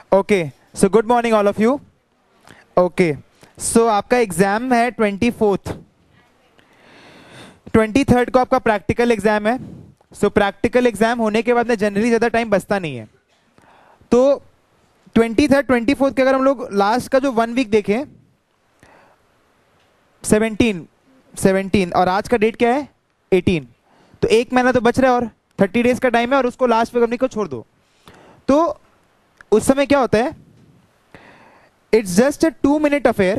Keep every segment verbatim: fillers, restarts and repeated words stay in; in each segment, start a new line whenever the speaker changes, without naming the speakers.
Okay, so good morning all of you. Okay, so आपका exam है twenty fourth, twenty third को आपका practical exam है। सो practical exam होने के बाद में जनरली ज़्यादा टाइम बचता नहीं है, तो ट्वेंटी थर्ड ट्वेंटी फोर्थ के अगर हम लोग लास्ट का जो वन वीक देखें, सेवनटीन सेवनटीन और आज का डेट क्या है एटीन, तो एक महीना तो बच रहा है और थर्टी डेज का टाइम है, और उसको लास्ट पे करने को छोड़ दो। तो उस समय क्या होता है, it's just a two minute affair.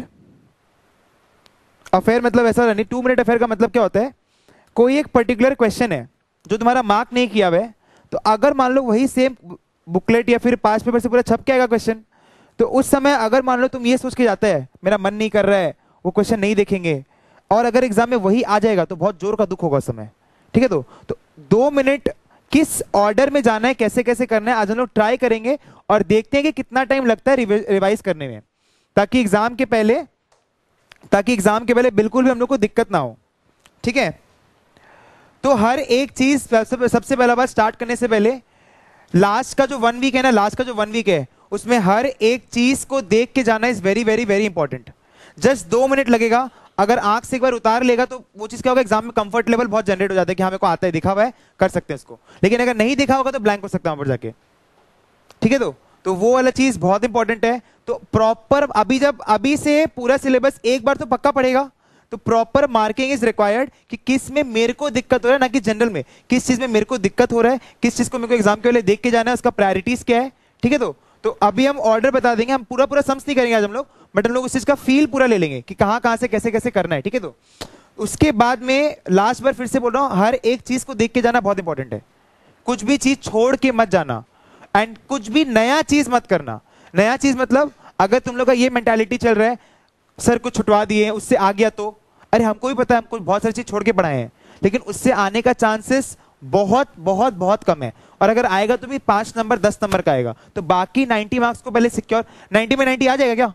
Affair मतलब ऐसा नहीं, टू मिनट अफेयर का मतलब क्या होता है, कोई एक पर्टिकुलर क्वेश्चन है जो तुम्हारा मार्क नहीं किया हुआ है, तो अगर मान लो वही सेम बुकलेट या फिर पास पेपर से पूरा छप के आएगा क्वेश्चन, तो उस समय अगर मान लो तुम ये सोच के जाता है मेरा मन नहीं कर रहा है, वो क्वेश्चन नहीं देखेंगे, और अगर एग्जाम में वही आ जाएगा तो बहुत जोर का दुख होगा उस समय। ठीक है, तो, तो दो मिनट किस ऑर्डर में जाना है, कैसे कैसे करना है, आज हम लोग ट्राई करेंगे और देखते हैं कि कितना टाइम लगता है रिवाइज करने में, ताकि एग्जाम के पहले ताकि एग्जाम के पहले बिल्कुल भी हम लोग को दिक्कत ना हो। ठीक है, तो हर एक चीज सबसे पहला बात स्टार्ट करने से पहले लास्ट का जो वन वीक है ना, लास्ट का जो वन वीक है उसमें हर एक चीज को देख के जाना is very very very important. Just दो मिनट लगेगा, अगर आंख से एक बार उतार लेगा तो वो चीज क्या होगा, एग्जाम में कंफर्ट लेवल बहुत जनरेट हो जाता है कि हमें को आता है, दिखा हुआ है, कर सकते हैं इसको। लेकिन अगर नहीं दिखा होगा तो ब्लैंक हो सकता है वहां पर जाके। ठीक है, तो तो वो वाला चीज बहुत इंपॉर्टेंट है। तो प्रॉपर अभी जब अभी से पूरा सिलेबस एक बार तो पक्का पड़ेगा, तो प्रॉपर मार्किंग इज रिक्वायर्ड कि किस में मेरे को दिक्कत हो रहा है, ना कि जनरल में किस चीज में मेरे को दिक्कत हो रहा है, किस चीज को मेरे को एग्जाम के पहले देख के जाना है, उसका प्रायोरिटीज क्या है। ठीक है, तो तो अभी हम ऑर्डर बता देंगे, हम पूरा पूरा सम्स नहीं करेंगे आज हम लोग, बट हम लोग उस चीज का फील पूरा ले लेंगे कि कहां कहां से कैसे कैसे करना है। ठीक है, तो उसके बाद में लास्ट बार फिर से बोल रहा हूं, हर एक चीज को देख के जाना बहुत इंपॉर्टेंट है, कुछ भी चीज छोड़ के मत जाना, एंड कुछ भी नया चीज मत करना। नया चीज मतलब अगर तुम लोग का ये मेंटालिटी चल रहा है सर कुछ छुटवा दिए उससे आ गया, तो अरे हमको भी पता है, हमको बहुत सारी चीज छोड़ के पढ़ाए हैं, लेकिन उससे आने का चांसेस बहुत बहुत बहुत कम है, और अगर आएगा तो भी पांच नंबर दस नंबर का आएगा, तो बाकी नाइंटी मार्क्स को पहले सिक्योर। नाइंटी में नाइंटी आ जाएगा क्या,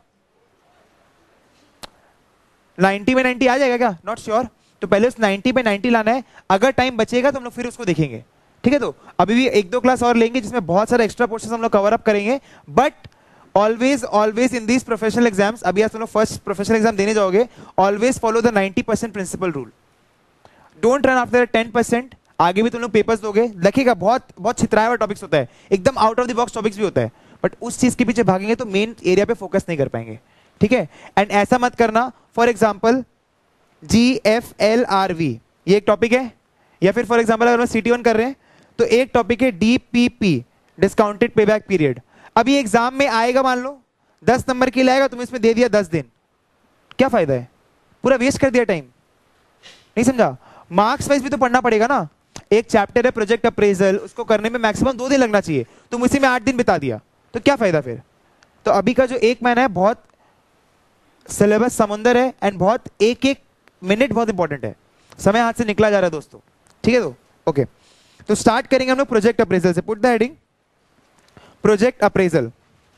नाइंटी में नाइंटी आ जाएगा क्या, नॉट श्योर, तो पहले उस नाइंटी में नाइंटी लाना है। अगर टाइम बचेगा तो हम लोग फिर उसको देखेंगे। ठीक है, तो अभी भी एक दो क्लास और लेंगे जिसमें बहुत सारे एक्स्ट्रा पोर्शन हम लोग कवर अप करेंगे, but always always in these professional exams, अभी आज तुम लोग फर्स्ट प्रोफेशनल एग्जाम देने जाओगे, always follow the ninety percent principle rule, don't run after ten percent. आगे भी तुम लोग पेपर्स दोगे, लिखेगा बहुत बहुत छितराया हुआ टॉपिक्स होता है, एकदम out of the box topics भी होता है, बट उस चीज के पीछे भागेंगे तो मेन एरिया पे फोकस नहीं कर पाएंगे। ठीक है, एंड ऐसा मत करना, for example G F L R V ये एक टॉपिक है, या फिर फॉर एग्जाम्पल अगर हम सी टी वन कर रहे हैं तो एक टॉपिक है D P P discounted payback period. अभी एग्जाम में आएगा, मान लो दस नंबर के लिए आएगा, तुम इसमें दे दिया दस दिन, क्या फायदा है, पूरा वेस्ट कर दिया टाइम। नहीं समझा, मार्क्स वाइज भी तो पढ़ना पड़ेगा ना। एक चैप्टर है प्रोजेक्ट अप्रेजल, उसको करने में मैक्सिमम दो दिन लगना चाहिए, तुम उसी में आठ दिन बिता दिया, तो क्या फायदा फिर। तो अभी का जो एक महीना है बहुत सिलेबस समुंदर है, एंड बहुत एक एक मिनट बहुत इंपॉर्टेंट है, समय हाथ से निकला जा रहा है दोस्तों। ठीक है, तो ओके, तो स्टार्ट करेंगे हम लोग प्रोजेक्ट अप्रेजल से। Put the heading project appraisal.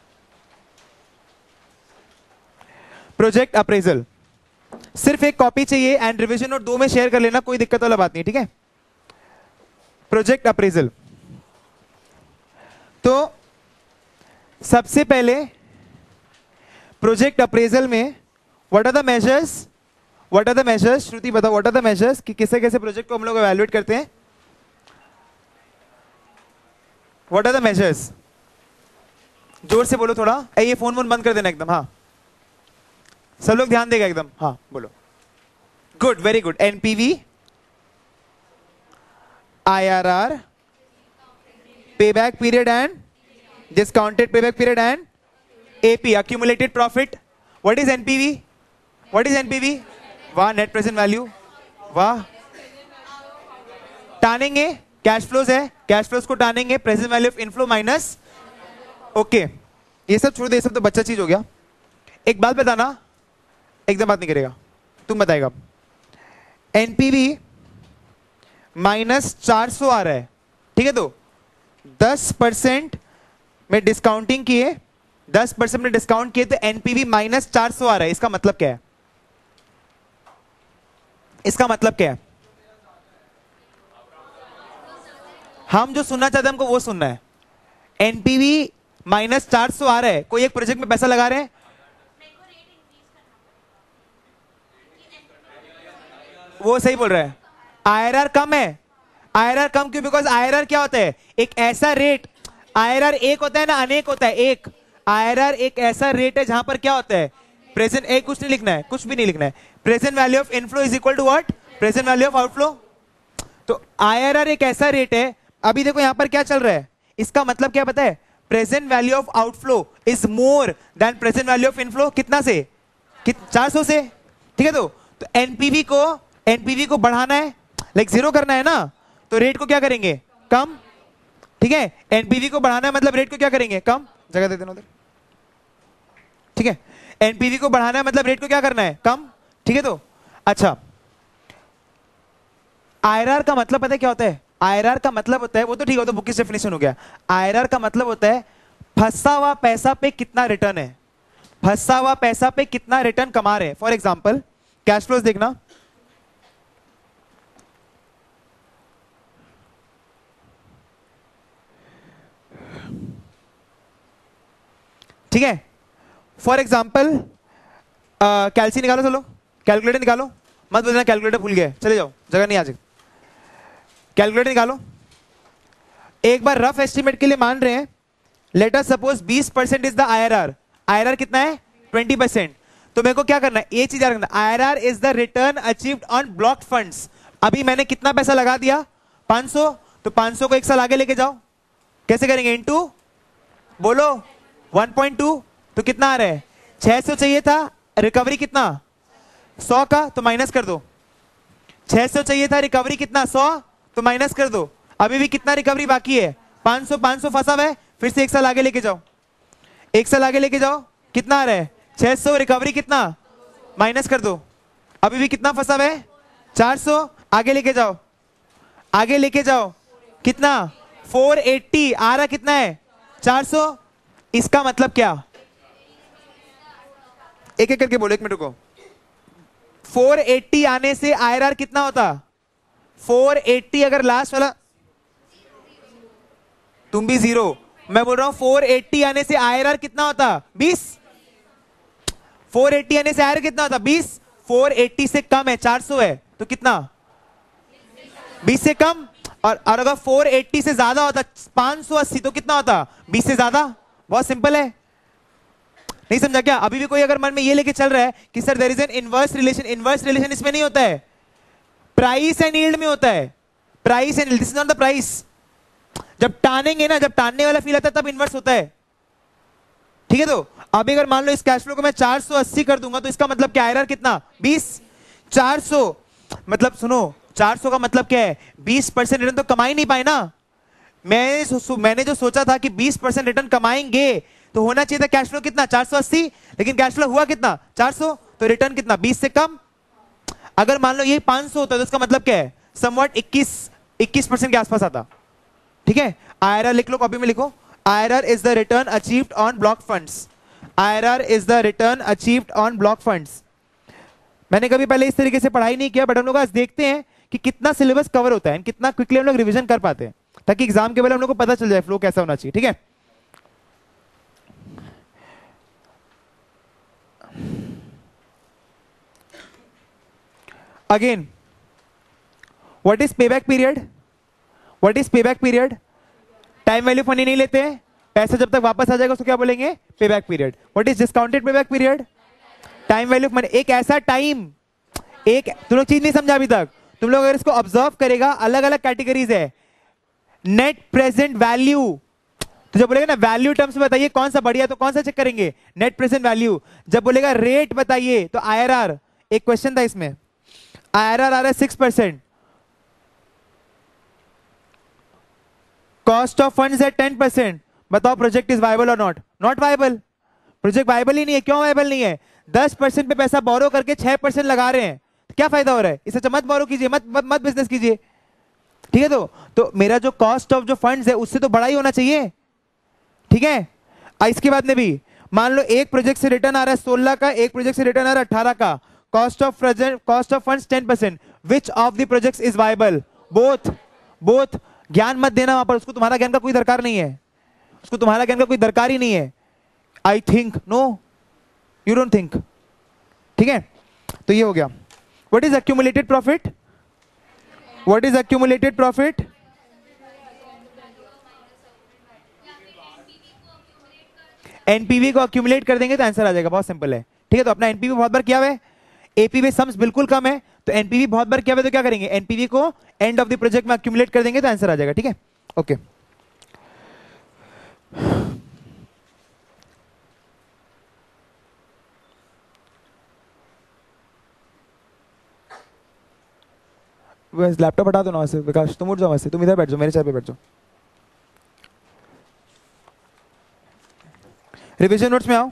Project appraisal सिर्फ एक कॉपी चाहिए, एंड रिवीजन नोट दो में शेयर कर लेना, कोई दिक्कत वाला बात नहीं। ठीक है, प्रोजेक्ट अप्रेजल, तो सबसे पहले प्रोजेक्ट अप्रेजल में what are the measures, what are the measures, Shruti बताओ व्हाट आर द मेजर्स कि किसे कैसे प्रोजेक्ट को हम लोग इवैल्यूएट करते हैं। व्हाट आर द मेजर्स, जोर से बोलो थोड़ा, ए ये फोन वोन बंद कर देना एकदम, हाँ सब लोग ध्यान देगा एकदम, हाँ बोलो, good very good. NPV, IRR, payback period and discounted payback period, and AP accumulated profit। what is NPV, what is NPV, वाह नेट प्रेजेंट वैल्यू, वाह टानेंगे, कैश फ्लोज है, कैश फ्लोज को टानेंगे, present value of inflow minus, okay ये सब छोड़ दे, ये सब तो बच्चा चीज हो गया। एक बात बताना, एकदम बात नहीं करेगा, तुम बताएगा, एनपीवी माइनस चार सौ आ रहा है। ठीक है, तो दस परसेंट में डिस्काउंटिंग किए, दस परसेंट में डिस्काउंट किए, तो एनपीवी माइनस चार सौ आ रहा है। इसका मतलब क्या है, इसका मतलब क्या है, हम जो सुनना चाहते हैं हमको वो सुनना है। एनपीवी माइनस चार सौ आ रहा है, कोई एक प्रोजेक्ट में पैसा लगा रहे हैं, वो सही बोल रहा है, आईआरआर कम है। आईआरआर कम क्यों? बिकॉज आईआरआर क्या होता है, एक ऐसा रेट, आईआरआर एक होता है ना, अनेक होता है, एक आईआरआर एक ऐसा रेट है जहां पर क्या होता है, प्रेजेंट, एक कुछ नहीं लिखना है, कुछ भी नहीं लिखना है, present value of inflow is equal to what, present value of outflow. तो आईआरआर एक ऐसा रेट है, अभी देखो यहां पर क्या चल रहा है, इसका मतलब क्या पता है, present value of outflow is more than present value of inflow. कितना से? चार सौ से, ठीक है। तो, तो एनपीवी को एनपीवी को बढ़ाना है, लाइक जीरो करना है ना, तो रेट को क्या करेंगे, कम, ठीक है। एनपीवी को बढ़ाना है मतलब रेट को क्या करेंगे, कम, जगह दे देना उधर, ठीक है। एनपीवी को बढ़ाना है मतलब रेट को क्या करना है, कम, ठीक है। तो अच्छा, आईआरआर का मतलब पता है क्या होता है, आईआरआर का मतलब होता है, वो तो ठीक है, तो बुक की डेफिनेशन हो गया। आईआरआर का मतलब होता है फंसा हुआ पैसा पे कितना रिटर्न है, फंसा हुआ पैसा पे कितना रिटर्न कमा रहे हैं। फॉर एग्जांपल कैश फ्लोज देखना, ठीक है। फॉर एग्जाम्पल कैलसी निकालो, चलो कैलकुलेटर निकालो, मत बोलना कैलकुलेटर भूल गए, चले जाओ, जगह नहीं आ जाए, कैलकुलेटर निकालो। एक बार रफ एस्टिमेट के लिए मान रहे हैं, लेट अस सपोज बीस percent is the IRR, IRR कितना है, बीस परसेंट। तो मेरे को क्या करना है, ये चीज याद रखना, IRR is the return achieved on blocked funds. अभी मैंने कितना पैसा लगा दिया, पांच सौ, तो पांच सौ को एक साल आगे लेके जाओ, कैसे करेंगे, इनटू, बोलो वन पॉइंट टू, तो कितना आ रहा है, छह सौ चाहिए था, रिकवरी कितना, सौ का, तो माइनस कर दो, छह सौ चाहिए था, रिकवरी कितना, सौ, तो माइनस कर दो, अभी भी कितना रिकवरी बाकी है, पांच सौ, पांच सौ फंसा हुआ है, फिर से एक साल आगे लेके जाओ, एक साल आगे लेके जाओ, कितना आ रहा है, छह सौ, रिकवरी कितना, माइनस कर दो, अभी भी कितना फंसा हुआ है, चार सौ, आगे लेके जाओ, आगे लेके जाओ, कितना, चार सौ अस्सी, आ रहा कितना है, चार सौ। इसका मतलब क्या, एक एक करके बोलो, एक मिनट को, चार सौ अस्सी आने से आईआरआर कितना होता, चार सौ अस्सी अगर लास्ट वाला, तुम भी जीरो, मैं बोल रहा हूं चार सौ अस्सी आने से आईआरआर कितना होता, बीस, चार सौ अस्सी आने से आईआरआर कितना होता, बीस, चार सौ अस्सी से कम है, चार सौ है, तो कितना, बीस से कम, और, और अगर चार सौ अस्सी से ज्यादा होता, पांच सौ अस्सी, तो कितना होता, बीस से ज्यादा। बहुत सिंपल है, नहीं समझा क्या? अभी भी कोई अगर मन में ये लेके चल रहा है कि sir there is an inverse relation, inverse relation इसमें नहीं होता है, प्राइस एंड यील्ड में होता है, price and yield, this is not the price. जब टानेंगे ना, जब टानने वाला फील आता है तब इनवर्स होता है, ठीक है। तो अभी अगर मान लो इस कैश फ्लो को मैं चार सौ अस्सी कर दूंगा, तो इसका मतलब क्या, आईआरआर कितना, बीस, चार सौ, मतलब सुनो, चार सौ का मतलब क्या है, बीस परसेंट रिटर्न तो कमा ही नहीं पाए ना। मैं मैंने जो सोचा था कि बीस परसेंट रिटर्न कमाएंगे, तो होना चाहिए था कैश फ्लो कितना, चार सौ अस्सी, लेकिन कैश फ्लो हुआ कितना, चार सौ, तो रिटर्न कितना, बीस से कम। अगर मान लो ये पांच सौ होता है, तो इसका मतलब क्या है, समवट इक्कीस, इक्कीस परसेंट के आसपास आता, ठीक है। आईआरआर लिख लो, कॉपी में लिखो, IRR is the return achieved on block funds, IRR is the return achieved on block funds. मैंने कभी पहले इस तरीके से पढ़ाई नहीं किया, बट हम लोग आज देखते हैं कि कितना सिलेबस कवर होता है, कितना क्विकली हम लोग रिवीजन कर पाते हैं, ताकि एग्जाम के पहले हम लोग को पता चल जाए फ्लो कैसा होना चाहिए, ठीक है। Again, what is payback period, what is payback period, time value फनी नहीं लेते हैं, पैसा जब तक वापस आ जाएगा उसको क्या बोलेंगे, payback period. What is discounted payback period, time value money, एक ऐसा टाइम, एक, तुम लोग चीज नहीं समझा अभी तक, तुम लोग अगर इसको ऑब्जर्व करेगा, अलग अलग कैटेगरीज है, नेट प्रेजेंट वैल्यू, तो जब बोलेगा ना वैल्यू टर्म्स में बताइए कौन सा बढ़िया, तो कौन सा चेक करेंगे, नेट प्रेजेंट वैल्यू। जब बोलेगा रेट बताइए, तो आईआरआर, एक क्वेश्चन था इसमें, आईआरआर आ रहा है six percent, cost of funds है टेन परसेंट, बताओ प्रोजेक्ट इज वायबल और not, not viable, project viable ही नहीं है। क्यों वायबल नहीं है, दस परसेंट पे पैसा बोरो करके छह परसेंट लगा रहे हैं, क्या फायदा हो रहा है, इससे मत बोरो कीजिए, मत मत, मत बिजनेस कीजिए, ठीक है। तो तो मेरा जो कॉस्ट ऑफ जो फंड्स है उससे तो बड़ा ही होना चाहिए, ठीक है। इसके बाद में भी मान लो एक प्रोजेक्ट से रिटर्न आ रहा है सोलह का, एक प्रोजेक्ट से रिटर्न आ रहा है अठारह का, cost of present, cost of funds ten percent, which of the projects is viable, both, both. ज्ञान मत देना वहां पर, उसको तुम्हारा ज्ञान का कोई दरकार नहीं है, उसको तुम्हारा कहने का कोई दरकार ही नहीं है। I think, no you don't think. ठीक है, तो ये हो गया। What is accumulated profit? What is accumulated profit? NPV को अक्यूमुलेट कर देंगे तो आंसर आ जाएगा, बहुत सिंपल है। ठीक है, तो अपना एनपीवी बहुत बार किया हुआ है, एपीवी सम्स बिल्कुल कम है, तो एनपीवी बहुत बार किया हुआ है, तो क्या करेंगे, एनपीवी को एंड ऑफ द प्रोजेक्ट में अक्यूमुलेट कर देंगे तो आंसर आ जाएगा। ठीक है, ओके। बस लैपटॉप हटा दो ना वैसे, विकास तुम उठ जाओ वैसे, तुम इधर बैठ जाओ, मेरे चेयर पे बैठ जाओ। रिवीजन नोट्स में आओ।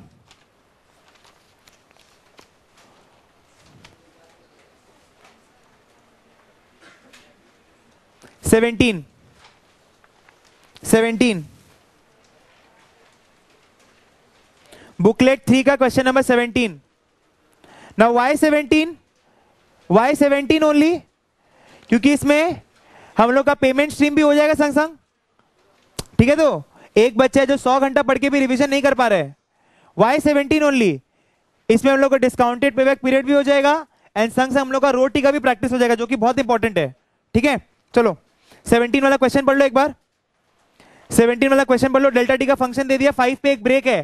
सेवेंटीन सेवेंटीन बुकलेट थ्री का question number seventeen. Now why seventeen? Why seventeen only? क्योंकि इसमें हम लोग का पेमेंट स्ट्रीम भी हो जाएगा संग संग। ठीक है, तो एक बच्चा है जो सौ घंटा पढ़ के भी रिवीजन नहीं कर पा रहा है, वाई सेवेंटीन ओनली? इसमें हम लोग का डिस्काउंटेड पेबैक पीरियड भी हो जाएगा एंड संग संग हम लोग का रोटी का भी प्रैक्टिस हो जाएगा, जो कि बहुत इंपॉर्टेंट है। ठीक है, चलो सेवेंटीन वाला क्वेश्चन पढ़ लो एक बार। सेवेंटीन वाला क्वेश्चन पढ़ लो। डेल्टा टी का फंक्शन दे दिया, फाइव पे एक ब्रेक है।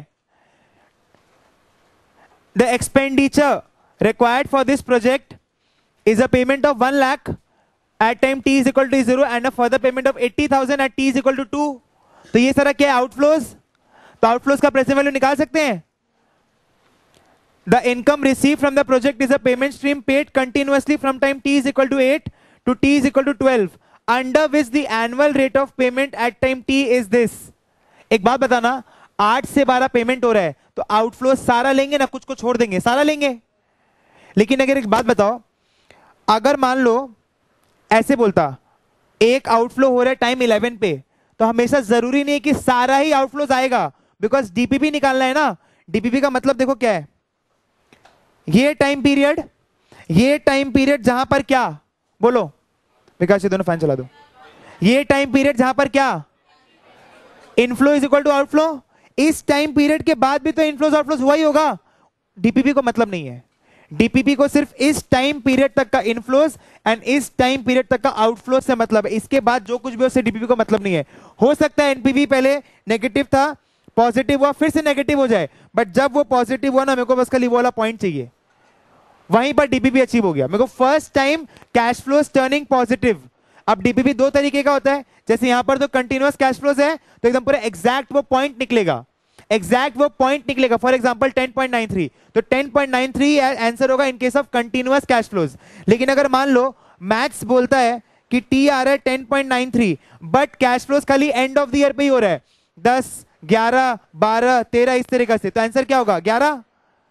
The expenditure required for this project is a payment of one lakh at time t is equal to zero and a further payment of eighty thousand at t is equal to two। तो ये सारा क्या है, outflows. तो outflows का present value निकाल सकते हैं। The income received from the project is a payment stream paid continuously from time t is equal to eight to t is equal to twelve, under which the annual rate of payment at time t is this। एक बात बताना, आठ से बारह payment हो रहा है तो आउटफ्लो सारा लेंगे ना, कुछ को छोड़ देंगे, सारा लेंगे। लेकिन अगर एक बात बताओ, अगर मान लो ऐसे बोलता एक आउटफ्लो हो रहा है टाइम इलेवन पे, तो हमेशा जरूरी नहीं है कि सारा ही आउटफ्लोज आएगा, बिकॉज डीपीपी निकालना है ना। डीपीपी का मतलब देखो क्या है, ये टाइम पीरियड, ये टाइम पीरियड जहां पर क्या, बोलो विकास ये दोनों फैन चला दो, ये टाइम पीरियड जहां पर क्या, inflow is equal to outflow. इस टाइम पीरियड के बाद भी तो इनफ्लोज आउटफ्लोज हुआ ही होगा। डीपीपी को मतलब नहीं है, डीपीपी को सिर्फ इस टाइम पीरियड तक का इनफ्लोज एंड इस टाइम पीरियड तक का आउटफ्लो से मतलब है। इसके बाद जो कुछ भी उससे डीपीपी को मतलब नहीं है। हो सकता है एनपीवी पहले नेगेटिव था, पॉजिटिव हुआ, फिर से नेगेटिव हो जाए, बट जब वो पॉजिटिव हुआ ना, मेरे को बस खाली वो वाला पॉइंट चाहिए, वहीं पर डीपीपी अचीव हो गया। मेरे को first time cash flows turning positive. अब डीपीपी दो तरीके का होता है, जैसे यहां पर तो कंटिन्यूअस कैश फ्लोज है तो एकदम पूरा एग्जैक्ट वो पॉइंट निकलेगा, एग्जैक्ट वो पॉइंट निकलेगा। For example ten point nine three, तो ten point nine three answer होगा in case of continuous cash flows. लेकिन अगर मान लो मैथ्स बोलता है कि टी आ रहा है ten point nine three, but cash flows खाली एंड ऑफ द ईयर पे ही हो रहा है, दस ग्यारह बारह तेरह इस तरीके से, तो आंसर क्या होगा, ग्यारह।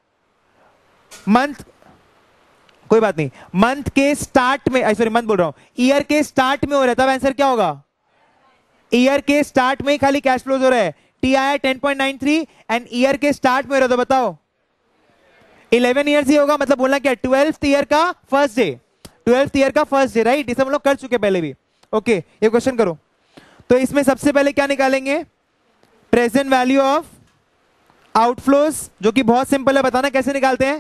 मंथ, कोई बात नहीं, मंथ के स्टार्ट में, सॉरी मंथ बोल रहा हूं, ईयर के स्टार्ट में हो रहा है, तब आंसर क्या होगा, ईयर के स्टार्ट में ही खाली कैश फ्लोज हो रहा है। टी आया ten point nine three end year के स्टार्ट में हो रहा है, तो बताओ इलेवन ईयर्स ही होगा, मतलब बोलना क्या, ट्वेल्थ ईयर का फर्स्ट डे, ट्वेल्थ ईयर का फर्स्ट डे, राइट। इसे हम लोग कर चुके पहले भी। ओके, ये क्वेश्चन करो। तो इसमें सबसे पहले क्या निकालेंगे, प्रेजेंट वैल्यू ऑफ आउटफ्लोज, जो कि बहुत सिंपल है, बताना कैसे निकालते हैं।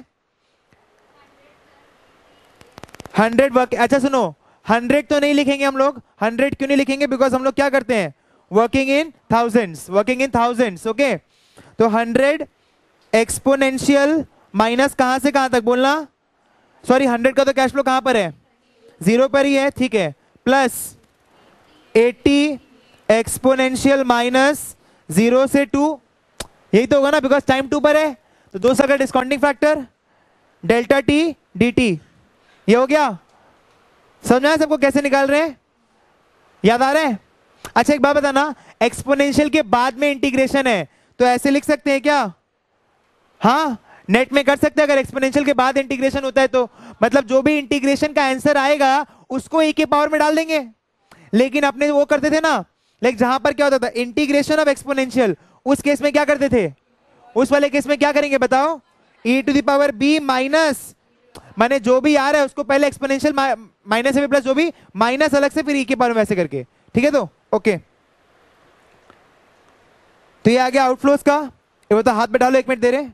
हंड्रेड वर्क, अच्छा सुनो, हंड्रेड तो नहीं लिखेंगे हम लोग। हंड्रेड क्यों नहीं लिखेंगे, बिकॉज हम लोग क्या करते हैं, working in thousands, working in thousands. Okay, तो हंड्रेड एक्सपोनेंशियल माइनस कहां से कहां तक बोलना, सॉरी हंड्रेड का तो कैश फ्लो कहां पर है, जीरो पर ही है, ठीक है, plus eighty exponential minus zero से टू, यही तो होगा ना, बिकॉज टाइम टू पर है, तो दो सौ का discounting factor delta T D T, ये हो गया। समझा है सबको कैसे निकाल रहे हैं, याद आ रहा है। अच्छा एक बात बताना, एक्सपोनेंशियल के बाद में इंटीग्रेशन है तो ऐसे लिख सकते हैं क्या, हाँ नेट में कर सकते हैं, अगर एक्सपोनेंशियल के बाद इंटीग्रेशन होता है तो, मतलब जो भी इंटीग्रेशन का आंसर आएगा उसको e के पावर में डाल देंगे। लेकिन अपने वो करते थे ना, लाइक जहां पर क्या होता था, इंटीग्रेशन ऑफ एक्सपोनेंशियल, उस केस में क्या करते थे, उस वाले केस में क्या करेंगे बताओ, e to the power b minus, माने जो भी आ रहा है उसको पहले एक्सपोनेंशियल माइनस से प्लस, जो भी माइनस अलग से, फिर e के पावर में, वैसे करके। ठीक है, तो ओके तो ये आ गया आउटफ्लोज का। ये बता, हाथ में डालो, एक मिनट दे रहे।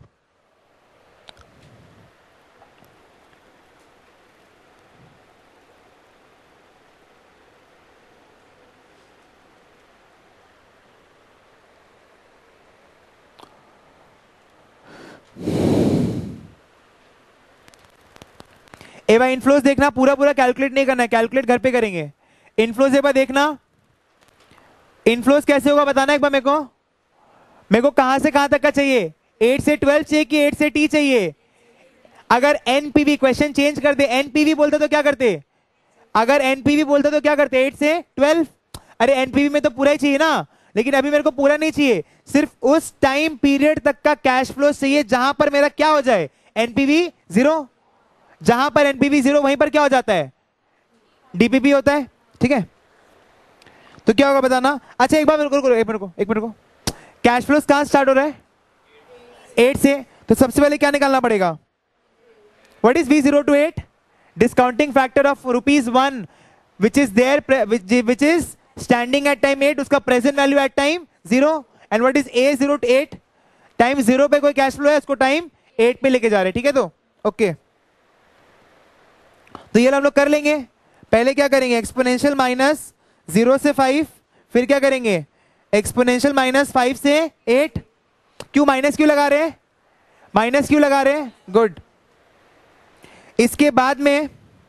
ए भाई इनफ्लोज देखना, पूरा पूरा कैलकुलेट नहीं करना है, कैलकुलेट घर पे करेंगे। इनफ्लोज एक बार देखना, इनफ्लोज कैसे होगा बताना एक बार मेरे को। मेरे को कहां से कहां तक का चाहिए? एट से ट्वेल्व चाहिए कि एट से टी चाहिए? अगर एनपीवी, क्वेश्चन चेंज कर दे, एनपीवी बोलते तो क्या करते? अगर एनपीवी बोलते तो क्या करते? एट से ट्वेल्व। अरे एनपीवी में तो पूरा ही चाहिए ना, लेकिन अभी मेरे को पूरा नहीं चाहिए, सिर्फ उस टाइम पीरियड तक का कैश फ्लो चाहिए जहां पर मेरा क्या हो जाए? NPV zero. जहां पर एनपीवी जीरो वहीं पर क्या हो जाता है? डीपीपी होता है। ठीक है, तो क्या होगा बताना। अच्छा एक बार मेरे को, एक मिनट को, एक मिनट को, कैश फ्लो कहां स्टार्ट हो रहा है? एट से। तो सबसे पहले क्या निकालना पड़ेगा? What is V zero to eight? Discounting factor of rupees one which is there, which is standing at time eight, उसका present value at time zero. And what is A zero to eight? Time zero पे कोई cash flow है, उसको time eight पे लेके जा रहे हैं। ठीक है, तो ओके okay. तो ये हम लोग कर लेंगे। पहले क्या करेंगे? एक्सपोनेंशियल माइनस जीरो से फाइव, फिर क्या करेंगे? एक्सपोनेंशियल माइनस फाइव से एट। क्यों माइनस क्यों लगा रहे हैं? माइनस क्यों लगा रहे हैं? गुड। इसके बाद में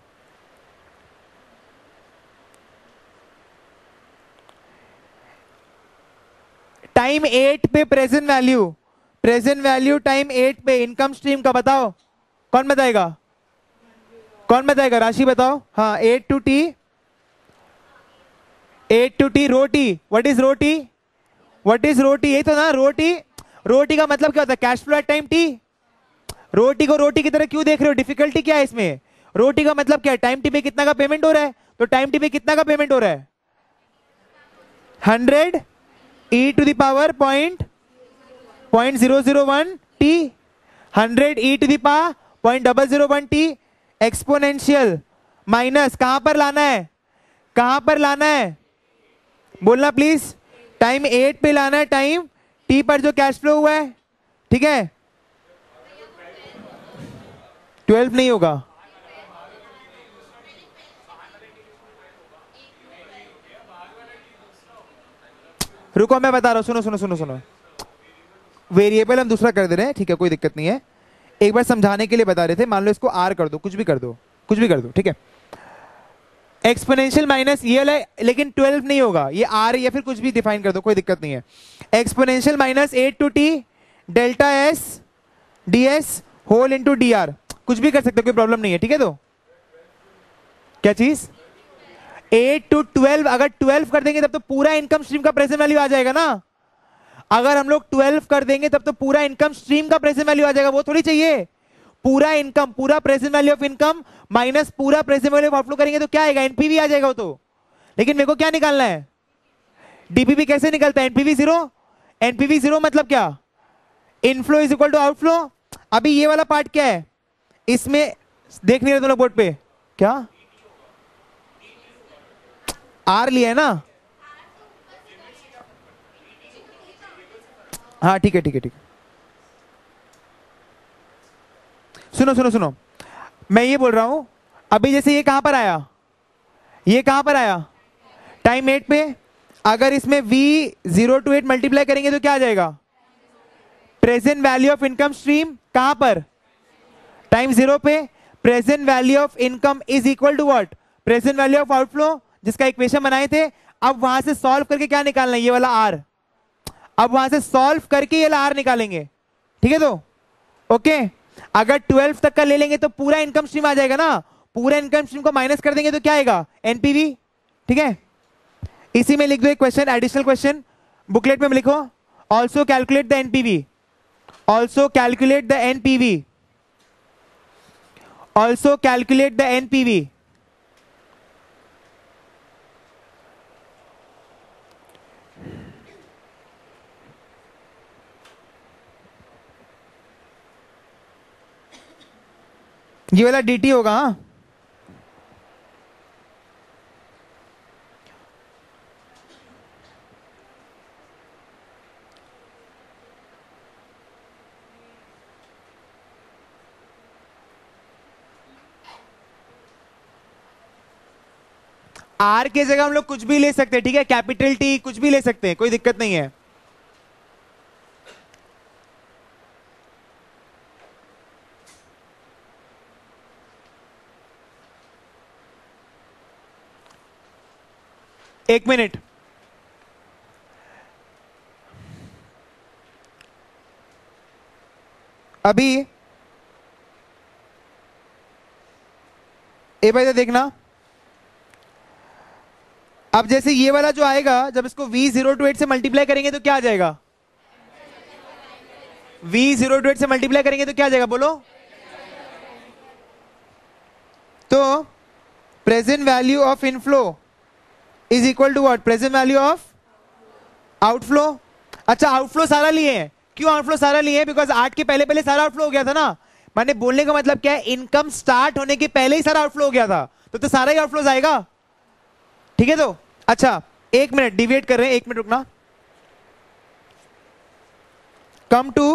टाइम एट पे present value, present value time eight पे इनकम स्ट्रीम का बताओ, कौन बताएगा? कौन बताएगा? राशि बताओ। हाँ, eight to T, eight to T rho t. What is rho t? What is rho t? यही तो ना रोटी। रोटी का मतलब क्या होता है? Cash flow at time T. Rho t को रोटी की तरह क्यों देख रहे हो? डिफिकल्टी क्या है इसमें? रोटी का मतलब क्या है? टाइम टी पे कितना का पेमेंट हो रहा है, तो टाइम टी पे कितना का पेमेंट हो रहा है? Hundred e to the power point point zero zero one T. Hundred e to the power point double zero one T. Exponential minus कहां पर लाना है? कहां पर लाना है? बोलना प्लीज। टाइम एट पे लाना है, टाइम टी पर जो कैश फ्लो हुआ है। ठीक है, ट्वेल्व नहीं होगा। रुको मैं बता रहा हूं, सुनो सुनो सुनो सुनो। वेरिएबल हम दूसरा कर दे रहे हैं, ठीक है, कोई दिक्कत नहीं है। एक बार समझाने के लिए बता रहे थे, मान लो इसको आर कर दो, कुछ भी कर दो, कुछ भी कर दो, ठीक है। एक्सपोनेंशियल माइनस ये वाला, लेकिन ट्वेल्व नहीं होगा, ये आर या फिर कुछ भी डिफाइन कर दो, कोई दिक्कत नहीं है। Exponential minus eight to T delta S D S whole into D R, कुछ भी कर सकते हो, कोई प्रॉब्लम नहीं है। ठीक है, तो क्या चीज? एट टू ट्वेल्व, अगर ट्वेल्व कर देंगे तब तो पूरा इनकम स्ट्रीम का प्रेजेंट वैल्यू आ जाएगा ना। अगर हम लोग ट्वेल्व कर देंगे तब तो पूरा इनकम स्ट्रीम का प्रेजेंट वैल्यू आ जाएगा, वो थोड़ी चाहिए। पूरा इनकम, पूरा present value of income minus पूरा प्रेजेंट वैल्यू ऑफ आउटफ्लो करेंगे तो क्या आएगा? एनपीवी आ जाएगा वो तो। लेकिन मेरे को क्या निकालना है? डीपीपी कैसे निकलता है? NPV zero. एनपीवी जीरो मतलब क्या? Inflow is equal to outflow. अभी ये वाला पार्ट क्या है इसमें? देख नहीं रहे तुम लोग बोर्ड पे? क्या आर लिया है ना? हाँ ठीक है ठीक है ठीक है। सुनो सुनो सुनो, मैं ये बोल रहा हूं, अभी जैसे ये कहां पर आया? ये कहां पर आया? टाइम एट पे। अगर इसमें v zero to eight multiply करेंगे तो क्या आ जाएगा? Present value of income stream कहां पर? टाइम जीरो पे। Present value of income is equal to what? Present value of outflow, जिसका इक्वेशन बनाए थे। अब वहां से सॉल्व करके क्या निकालना है? ये वाला आर। अब वहां से सॉल्व करके ये वाला आर निकालेंगे। ठीक है, तो ओके। अगर ट्वेल्व तक का ले लेंगे तो पूरा इनकम स्ट्रीम आ जाएगा ना। पूरा इनकम स्ट्रीम को माइनस कर देंगे तो क्या आएगा? एनपीवी। ठीक है, इसी में लिख दो एक क्वेश्चन, एडिशनल क्वेश्चन बुकलेट में लिखो। Also calculate the NPV, also calculate the NPV, also calculate the NPV. ये वाला डीटी होगा। हाँ, आर के जगह हम लोग कुछ भी ले सकते हैं, ठीक है, कैपिटल टी कुछ भी ले सकते हैं, कोई दिक्कत नहीं है। एक मिनट, अभी ए भाई देखना, अब जैसे ये वाला जो आएगा, जब इसको वी जीरो टू एट से मल्टीप्लाई करेंगे तो क्या आ जाएगा? वी जीरो टू एट से मल्टीप्लाई करेंगे तो क्या आ जाएगा, बोलो? तो present value of inflow is equal to what? Present value of outflow. अच्छा, आउटफ्लो सारा लिए हैं, क्यों आउटफ्लो सारा लिए हैं? बिकॉज आठ के पहले पहले सारा आउटफ्लो हो गया था ना। मैंने बोलने का मतलब क्या है, इनकम स्टार्ट होने के पहले ही सारा आउटफ्लो हो गया था, तो, तो सारा ही आउटफ्लो आएगा, ठीक है। तो अच्छा, एक मिनट डिविएट कर रहे हैं, एक मिनट रुकना। Come to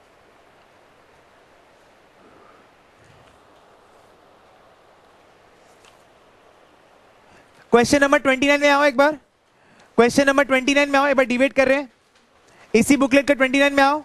question number twenty nine में आओ एक बार, क्वेश्चन नंबर ट्वेंटी नाइन में आओ एक बार, डिवेट कर रहे हैं इसी बुकलेट का, ट्वेंटी नाइन में आओ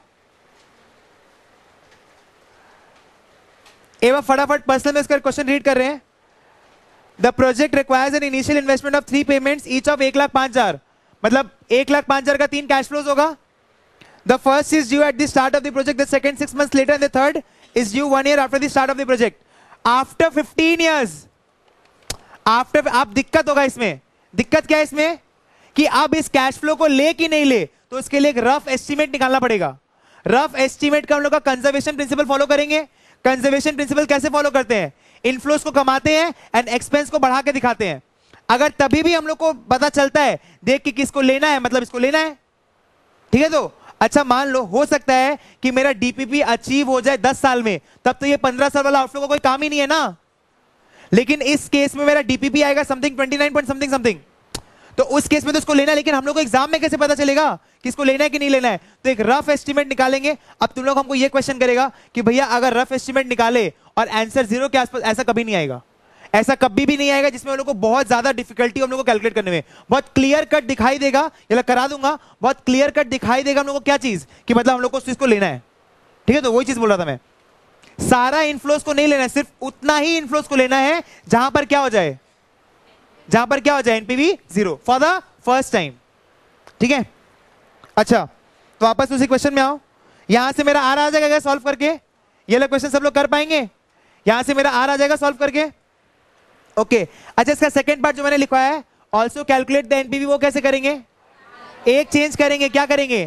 एक बार फटाफट, पर्सनल में इसका क्वेश्चन रीड कर रहे हैं। The project requires an initial investment of three payments each of एक लाख पांच हजार, मतलब एक लाख पांच हजार का तीन कैश फ्लोज होगा। The first is due at the start of the project, the second six months later, and the third is due one year after the start of the project. After fifteen years, after, आप दिक्कत होगा इसमें, दिक्कत क्या है इसमें कि अब इस कैश फ्लो को ले कि नहीं ले, तो इसके लिए एक रफ एस्टीमेट निकालना पड़ेगा। रफ एस्टीमेट का हम लोग का कंजर्वेशन प्रिंसिपल फॉलो करेंगे। कंजर्वेशन प्रिंसिपल कैसे फॉलो करते हैं? इनफ्लोस को कमाते हैं एंड एक्सपेंस को बढ़ा के दिखाते हैं। अगर तभी भी हम लोग को पता चलता है देख कि किसको लेना है, मतलब इसको लेना है, ठीक है। तो अच्छा, मान लो हो सकता है कि मेरा डीपीपी अचीव हो जाए दस साल में, तब तो ये पंद्रह साल वाला आउटफ्लो का कोई काम ही नहीं है ना। लेकिन इस केस में मेरा डीपीपी आएगा something twenty nine point something something, तो उस केस में तो इसको लेना है। लेकिन हम लोग को एग्जाम में कैसे पता चलेगा कि इसको लेना है कि नहीं लेना है? तो एक रफ एस्टीमेट निकालेंगे। अब तुम लोग हमको ये क्वेश्चन करेगा कि भैया अगर रफ एस्टीमेट निकाले और आंसर जीरो के आसपास, ऐसा कभी नहीं आएगा, ऐसा कभी भी नहीं आएगा जिसमें हम लोग को बहुत ज्यादा डिफिकल्टी हम लोग को कैलकुलेट करने में। बहुत क्लियर कट दिखाई देगा, ये करा दूंगा, बहुत क्लियर कट दिखाई देगा हम लोग को क्या चीज, कि मतलब हम लोग को इसको लेना है, ठीक है। तो वही चीज बोल रहा था मैं, सारा इनफ्लोस को नहीं लेना है, सिर्फ उतना ही इनफ्लोस को लेना है जहां पर क्या हो जाए, जहां पर क्या हो जाए NPV zero for the first time, ठीक है। अच्छा, तो वापस उसी क्वेश्चन में आओ। यहां से मेरा आर आ जाएगा सॉल्व करके, ये लोग क्वेश्चन सब लोग कर पाएंगे? यहां से मेरा आर आ जाएगा सॉल्व करके, ओके। अच्छा, इसका सेकंड पार्ट जो मैंने लिखवाया है, ऑल्सो कैलकुलेट द एनपीवी, वो कैसे करेंगे? एक चेंज करेंगे, क्या करेंगे?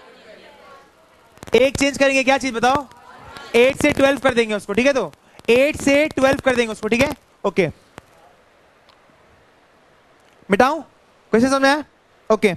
एक चेंज करेंगे, क्या चीज बताओ? एट से ट्वेल्व कर देंगे उसको, ठीक है। तो एट से ट्वेल्व कर देंगे उसको, ठीक है, ओके। मिटाऊं? क्वेश्चन समझ में आया? ओके।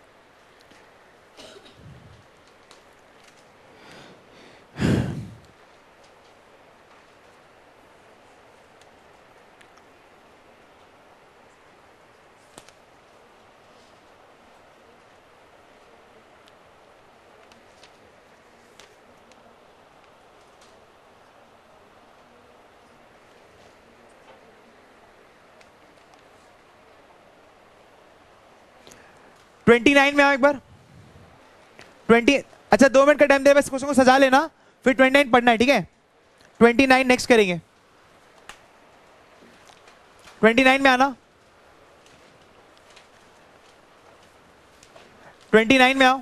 ट्वेंटी नाइन में आओ एक बार, ट्वेंटी, अच्छा दो मिनट का टाइम दे, बस क्वेश्चन को सजा लेना, फिर ट्वेंटी नाइन पढ़ना है, ठीक है। ट्वेंटी नाइन नेक्स्ट करेंगे, ट्वेंटी नाइन में आना, ट्वेंटी नाइन में आओ।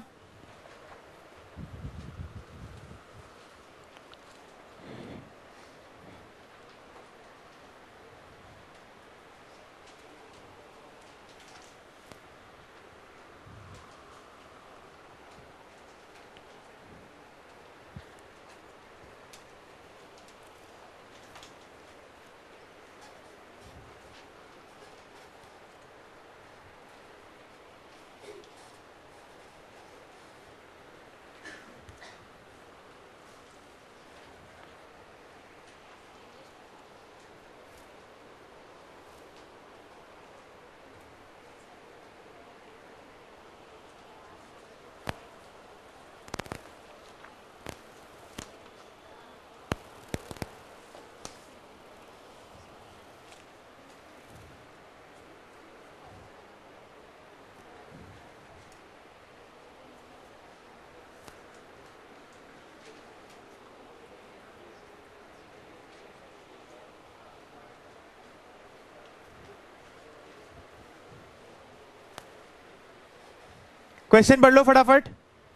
क्वेश्चन पढ़ लो फटाफट।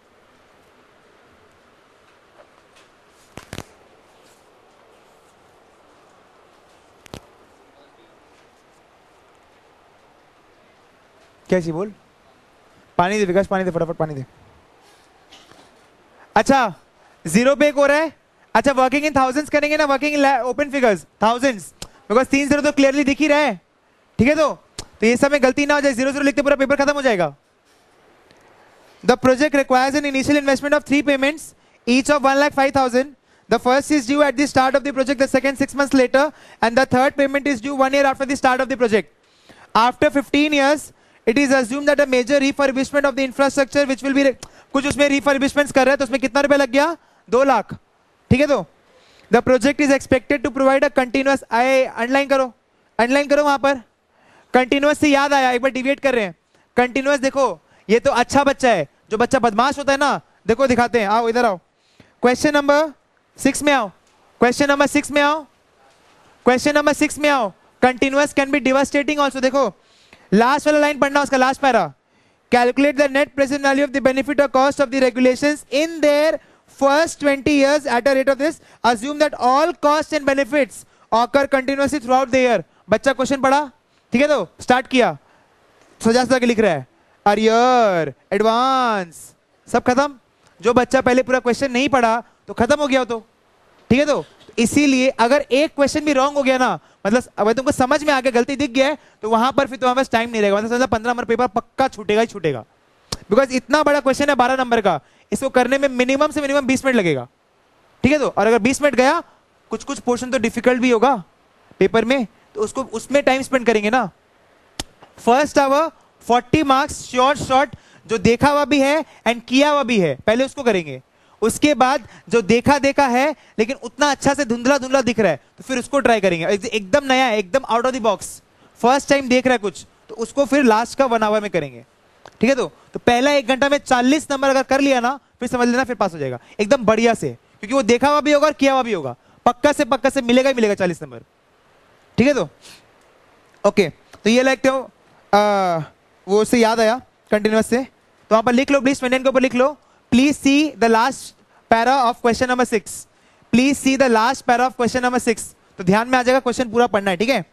क्या बोल? पानी दे विकास, पानी दे फटाफट, पानी दे। अच्छा जीरो पे एक हो रहा है। अच्छा वर्किंग इन थाउजेंड्स करेंगे ना, working in open figures thousands, because तीन जीरो तो क्लियरली दिख ही रहा है। ठीक है, तो तो ये सब में गलती ना हो जाए, जीरो जीरो लिखते पूरा पेपर खत्म हो जाएगा। The project requires an initial investment of three payments each of one lakh five thousand. The first is due at the start of the project, the second six months later, and the third payment is due one year after the start of the project. After fifteen years, it is assumed that a major refurbishment of the infrastructure which will be, कुछ उसमें refurbishments कर रहे हैं तो उसमें कितना रुपया लग गया? दो लाख। ठीक है, तो the project is expected to provide a continuous, आए अंडरलाइन करो, अंडरलाइन करो वहां पर। कंटिन्यूअस से याद आया, एक बार डिविएट कर रहे हैं। कंटिन्यूअस देखो, ये तो अच्छा बच्चा है, जो बच्चा बदमाश होता है ना, देखो दिखाते हैं, आओ इधर आओ। क्वेश्चन नंबर सिक्स में आओ, क्वेश्चन नंबर सिक्स में आओ, क्वेश्चन नंबर सिक्स में आओ। Continuous can be devastating also. देखो लास्ट वाला लाइन पढ़ना, उसका last para. Calculate the net present value of the benefit और cost of the regulations in their first twenty years at a rate of this, assume that all cost and benefits occur continuously throughout the year. बच्चा question पढ़ा, ठीक है, तो start किया, सजा सजा के लिख रहा है अरियर एडवांस, सब खत्म। जो बच्चा पहले पूरा क्वेश्चन नहीं पढ़ा तो खत्म हो गया हो, तो ठीक है, तो इसीलिए अगर एक क्वेश्चन भी रॉन्ग हो गया ना, मतलब अगर तुमको समझ में आके गलती दिख गया है तो वहां पर फिर तुम्हारे पास टाइम नहीं रहेगा, मतलब पंद्रह नंबर पेपर पक्का छूटेगा ही छूटेगा। बिकॉज इतना बड़ा क्वेश्चन है बारह नंबर का, इसको करने में मिनिमम से मिनिमम बीस मिनट लगेगा। ठीक है, तो और अगर बीस मिनट गया, कुछ कुछ पोर्शन तो डिफिकल्ट भी होगा पेपर में, तो उसको उसमें टाइम स्पेंड करेंगे ना। First hour forty marks short short, जो देखा हुआ भी है एंड किया हुआ भी है, पहले उसको करेंगे। उसके बाद जो देखा देखा है लेकिन उतना अच्छा से धुंधला धुंधला दिख रहा है, तो फिर उसको ट्राई करेंगे। एकदम नया है, एकदम out of the box, first time देख रहा है कुछ, तो उसको फिर लास्ट का वन आवर में करेंगे। ठीक है, तो तो पहला एक घंटा में चालीस नंबर अगर कर लिया ना, फिर समझ लेना फिर पास हो जाएगा एकदम बढ़िया से, क्योंकि वो देखा हुआ भी होगा और किया हुआ भी होगा, पक्का से पक्का से मिलेगा ही मिलेगा चालीस नंबर। ठीक है, तो ओके, तो ये लगते हो वो उससे याद आया कंटिन्यूअस से, तो वहां पर लिख लो प्लीज, ट्वेंटी के ऊपर लिख लो, please see the last para of question number six, please see the last para of question number six. तो ध्यान में आ जाएगा, क्वेश्चन पूरा पढ़ना है। ठीक है,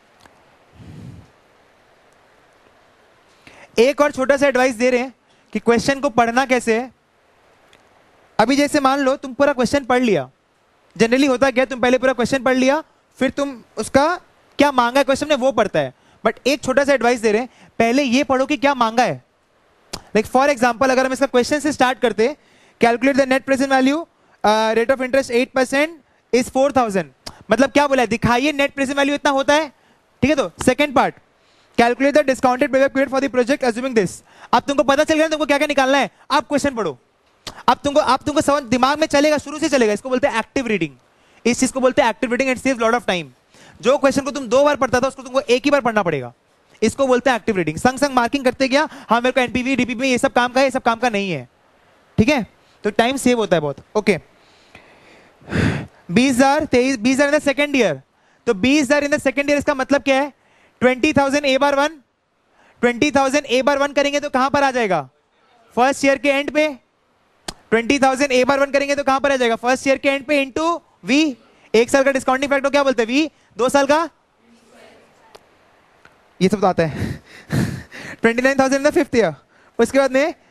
एक और छोटा सा एडवाइस दे रहे हैं कि क्वेश्चन को पढ़ना कैसे है। अभी जैसे मान लो तुम पूरा क्वेश्चन पढ़ लिया, जनरली होता क्या, तुम पहले पूरा क्वेश्चन पढ़ लिया, फिर तुम उसका क्या मांगा है क्वेश्चन ने वो पढ़ता है। बट एक छोटा सा एडवाइस दे रहे हैं, पहले ये पढ़ो कि क्या मांगा है। लाइक फॉर एग्जांपल, अगर हम इसका क्वेश्चन से स्टार्ट करते, calculate the net present value rate of interest eight percent is four thousand, मतलब क्या बोला है, दिखाइए नेट प्रेजेंट वैल्यू इतना होता है। ठीक है, तो second part, calculate the discounted payback period for the project assuming this. अब तुमको पता चल गया तुमको क्या क्या निकालना है, आप क्वेश्चन पढ़ो। अब तुमको आप तुमको समझ दिमाग में चलेगा, शुरू से चलेगा। इसको बोलते हैं एक्टिव रीडिंग, इस चीज को बोलते हैं active reading, it saves lot of time. जो क्वेश्चन को तुम दो बार पढ़ता था उसको तुमको एक ही बार पढ़ना पड़ेगा, इसको बोलते हैं एक्टिव रीडिंग। संग संग मार्किंग करते गया, हाँ मेरे को एनपीवी डीपीपी में ये सब काम का है, ये सब काम का नहीं है। ठीक है, तो टाइम सेव होता है बहुत। ओके, बीस हजार तेईस बीस हजार इन द सेकेंड ईयर, तो बीस हजार इन द सेकेंड ईयर इसका मतलब क्या है, twenty thousand A bar one, twenty thousand A bar one करेंगे तो कहां पर आ जाएगा, फर्स्ट ईयर के एंड पे। Twenty thousand A bar one करेंगे तो कहां पर आ जाएगा, फर्स्ट ईयर के एंड पे इंटू वी। एक साल का डिस्काउंटिंग फैक्टर क्या बोलते हैं, वी। दो साल का, ये सब तो आता है। Twenty nine thousand in the fifth year, उसके बाद में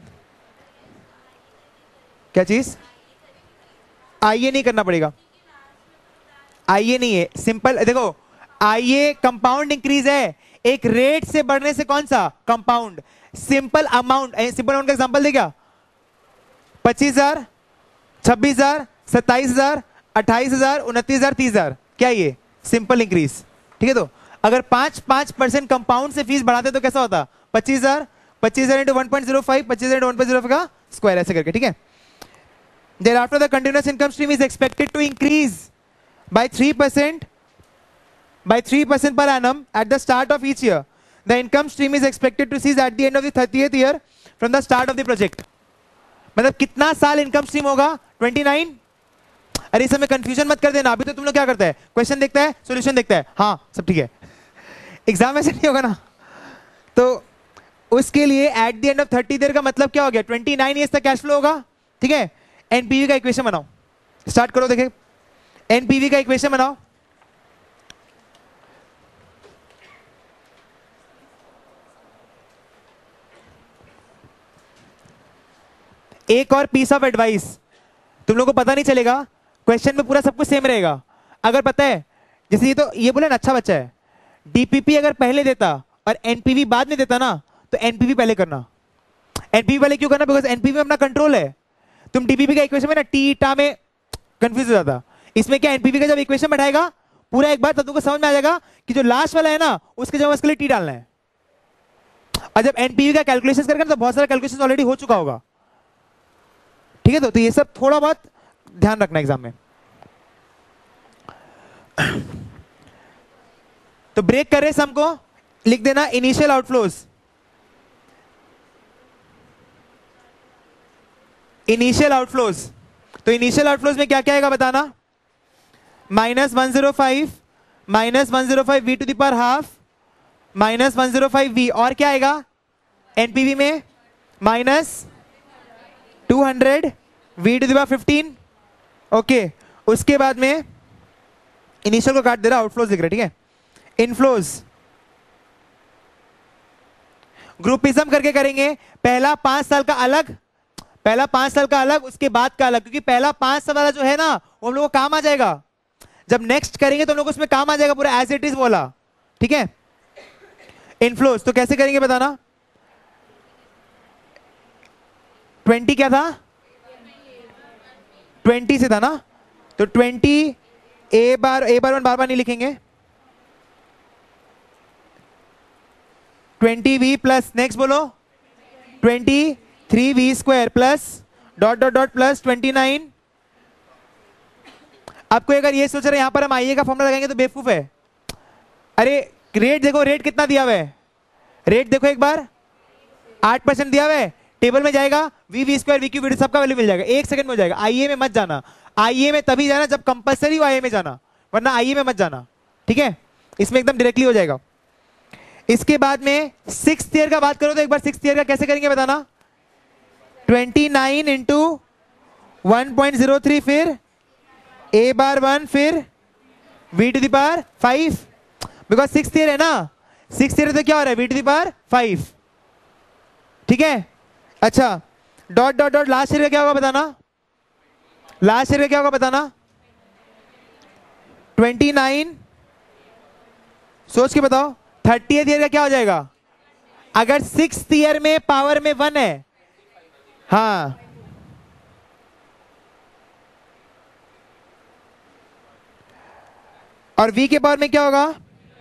क्या चीज, आईए नहीं करना पड़ेगा, आईए नहीं है, सिंपल देखो, आईए कंपाउंड इंक्रीज है, एक रेट से बढ़ने से कौन सा, compound. Simple amount, simple amount का एग्जांपल दे क्या, पच्चीस हजार, छब्बीस हजार, सत्ताईस हजार, अट्ठाईस हजार, उनतीस हजार, तीस हजार, क्या ये सिंपल इंक्रीज। ठीक है, तो अगर पांच पांच परसेंट कंपाउंड से फीस बढ़ाते तो कैसा होता, पच्चीस हजार, पच्चीस हजार into one point zero five, पच्चीस हजार वन पॉइंट जीरो का स्क्वायर, ऐसे करके। ठीक है, thereafter the continuous income stream is expected to increase by three percent by three percent per annum at the start of each year. The income stream is expected to cease at the end of the thirtieth year from the start of the project. मतलब कितना साल income stream होगा, twenty nine. अरे इस समय confusion मत कर देना, अभी तो तुम लोग क्या करता है, क्वेश्चन देखता है, सॉल्यूशन देखता है, हाँ सब ठीक है, एग्जाम ऐसे नहीं होगा ना। तो उसके लिए at the end of thirty देर का मतलब क्या हो गया, ट्वेंटी नाइन ईयर्स तक कैश फ्लो होगा। ठीक है, एनपीवी का इक्वेशन बनाओ, स्टार्ट करो। देखे एनपीवी का इक्वेशन बनाओ। एक और पीस ऑफ एडवाइस, तुम लोगों को पता नहीं चलेगा, क्वेश्चन में पूरा सब कुछ सेम रहेगा। अगर पता है, जैसे ये तो ये बोले ना अच्छा बच्चा है, डीपीपी अगर पहले देता और एनपीवी बाद में देता ना, तो एनपीवी पहले करना। एनपीवी पहले क्यों करना, बिकॉज एनपीवी अपना कंट्रोल है। तुम डीपीपी का इक्वेशन में ना टी टा में कंफ्यूज हो जाता, इसमें क्या एनपीवी का जब इक्वेशन बैठाएगा पूरा एक बार, तब तुमको समझ में आ जाएगा कि जो लास्ट वाला है ना उसके जगह उसके लिए टी डालना है। और जब एनपीवी का कैलकुलेशन करेगा तो बहुत सारा कैलकुलेशन ऑलरेडी हो चुका होगा। ठीक है, तो, तो ये सब थोड़ा बहुत ध्यान रखना एग्जाम में। तो ब्रेक कर रहे सम को, लिख देना इनिशियल आउटफ्लोज। इनिशियल आउटफ्लोज, तो इनिशियल आउटफ्लोज में क्या क्या आएगा बताना, minus one zero five minus one zero five v to the power half minus one zero five v, और क्या आएगा एनपीवी में minus two hundred v to the power fifteen. Okay, उसके बाद में इनिशियल को काट दे रहा, आउटफ्लोज लिख रहा है। ठीक है, इनफ्लोज ग्रुपिज्म करके करेंगे। पहला पांच साल का अलग, पहला पांच साल का अलग, उसके बाद का अलग, क्योंकि पहला पांच साल वाला जो है ना वो हम लोग को काम आ जाएगा। जब नेक्स्ट करेंगे तो हम लोग उसमें काम आ जाएगा पूरा एज इट इज बोला। ठीक है, इनफ्लोज तो कैसे करेंगे बताना, ट्वेंटी क्या था, ट्वेंटी से था ना, तो twenty A bar A bar one bar बार नहीं लिखेंगे, ट्वेंटी वी प्लस नेक्स्ट बोलो twenty three v square plus dot dot dot plus twenty nine. आपको अगर ये सोच रहे यहां पर हम आईए का फॉर्मूला लगाएंगे तो बेवकूफ है। अरे रेट देखो, रेट कितना दिया हुआ है, रेट देखो एक बार आठ परसेंट दिया हुआ है, टेबल में जाएगा v v square v cube v सबका वैल्यू मिल जाएगा, एक सेकंड में हो जाएगा। आईए में मत जाना, आईए में तभी जाना जब कंपलसरी हो आईए में जाना, वरना आईए में मत जाना। ठीक है, इसमें एकदम डायरेक्टली हो जाएगा। इसके बाद में सिक्स ईयर का बात करो तो एक बार सिक्स ईयर का कैसे करेंगे बताना, twenty nine into one point zero three, फिर ए बार वन, फिर v to the power five, because six year है ना, सिक्स ईयर तो क्या हो रहा है v to the power five. ठीक है, अच्छा dot dot dot last year का क्या होगा बताना, लास्ट ईयर का क्या होगा बताना, ट्वेंटी नाइन, सोच के बताओ, थर्टी ईयर का क्या हो जाएगा, अगर सिक्स ईयर में पावर में वन है, हाँ और v के पावर में क्या होगा,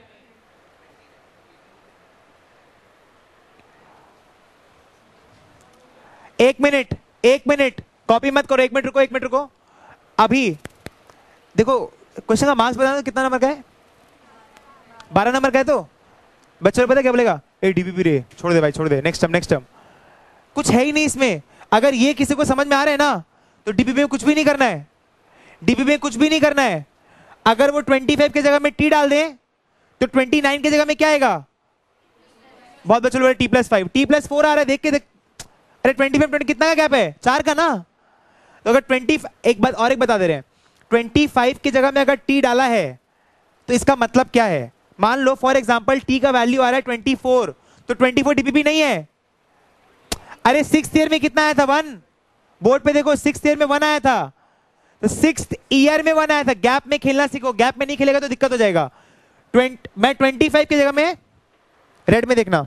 एक मिनट एक मिनट कॉपी मत करो, एक मिनट रुको एक मिनट रुको। अभी देखो क्वेश्चन का मार्क्स बताना, कितना नंबर का है, बारह नंबर का है। तो बच्चों को पता क्या बोलेगा, ए डीपीपी रे छोड़ दे भाई छोड़ दे, नेक्स्ट टर्म नेक्स्ट टर्म, कुछ है ही नहीं इसमें। अगर ये किसी को समझ में आ रहा है ना तो डीपीपी में कुछ भी नहीं करना है, डीपीपी में कुछ भी नहीं करना है। अगर वो ट्वेंटी फाइव के जगह में टी डाल दें तो ट्वेंटी नाइन के जगह में क्या आएगा, बहुत बच्चों बोले t plus five, t plus four आ रहा है, देख के देख, अरे ट्वेंटी फाइव ट्वेंटी कितना का गैप है, चार का ना। तो अगर ट्वेंटी, एक बात और एक बता दे रहे हैं, ट्वेंटी फाइव की जगह में अगर टी डाला है तो इसका मतलब क्या है, मान लो फॉर एग्जांपल टी का वैल्यू आ रहा है ट्वेंटी फोर, तो ट्वेंटी फोर डीपीपी नहीं है। अरे सिक्स ईयर में कितना आया था, वन, बोर्ड पे देखो सिक्स ईयर में वन आया था, तो सिक्स ईयर में वन आया था। गैप में खेलना सीखो, गैप में नहीं खेलेगा तो दिक्कत हो जाएगा। ट्वेंटी मैं ट्वेंटी फाइव की जगह में रेड में देखना,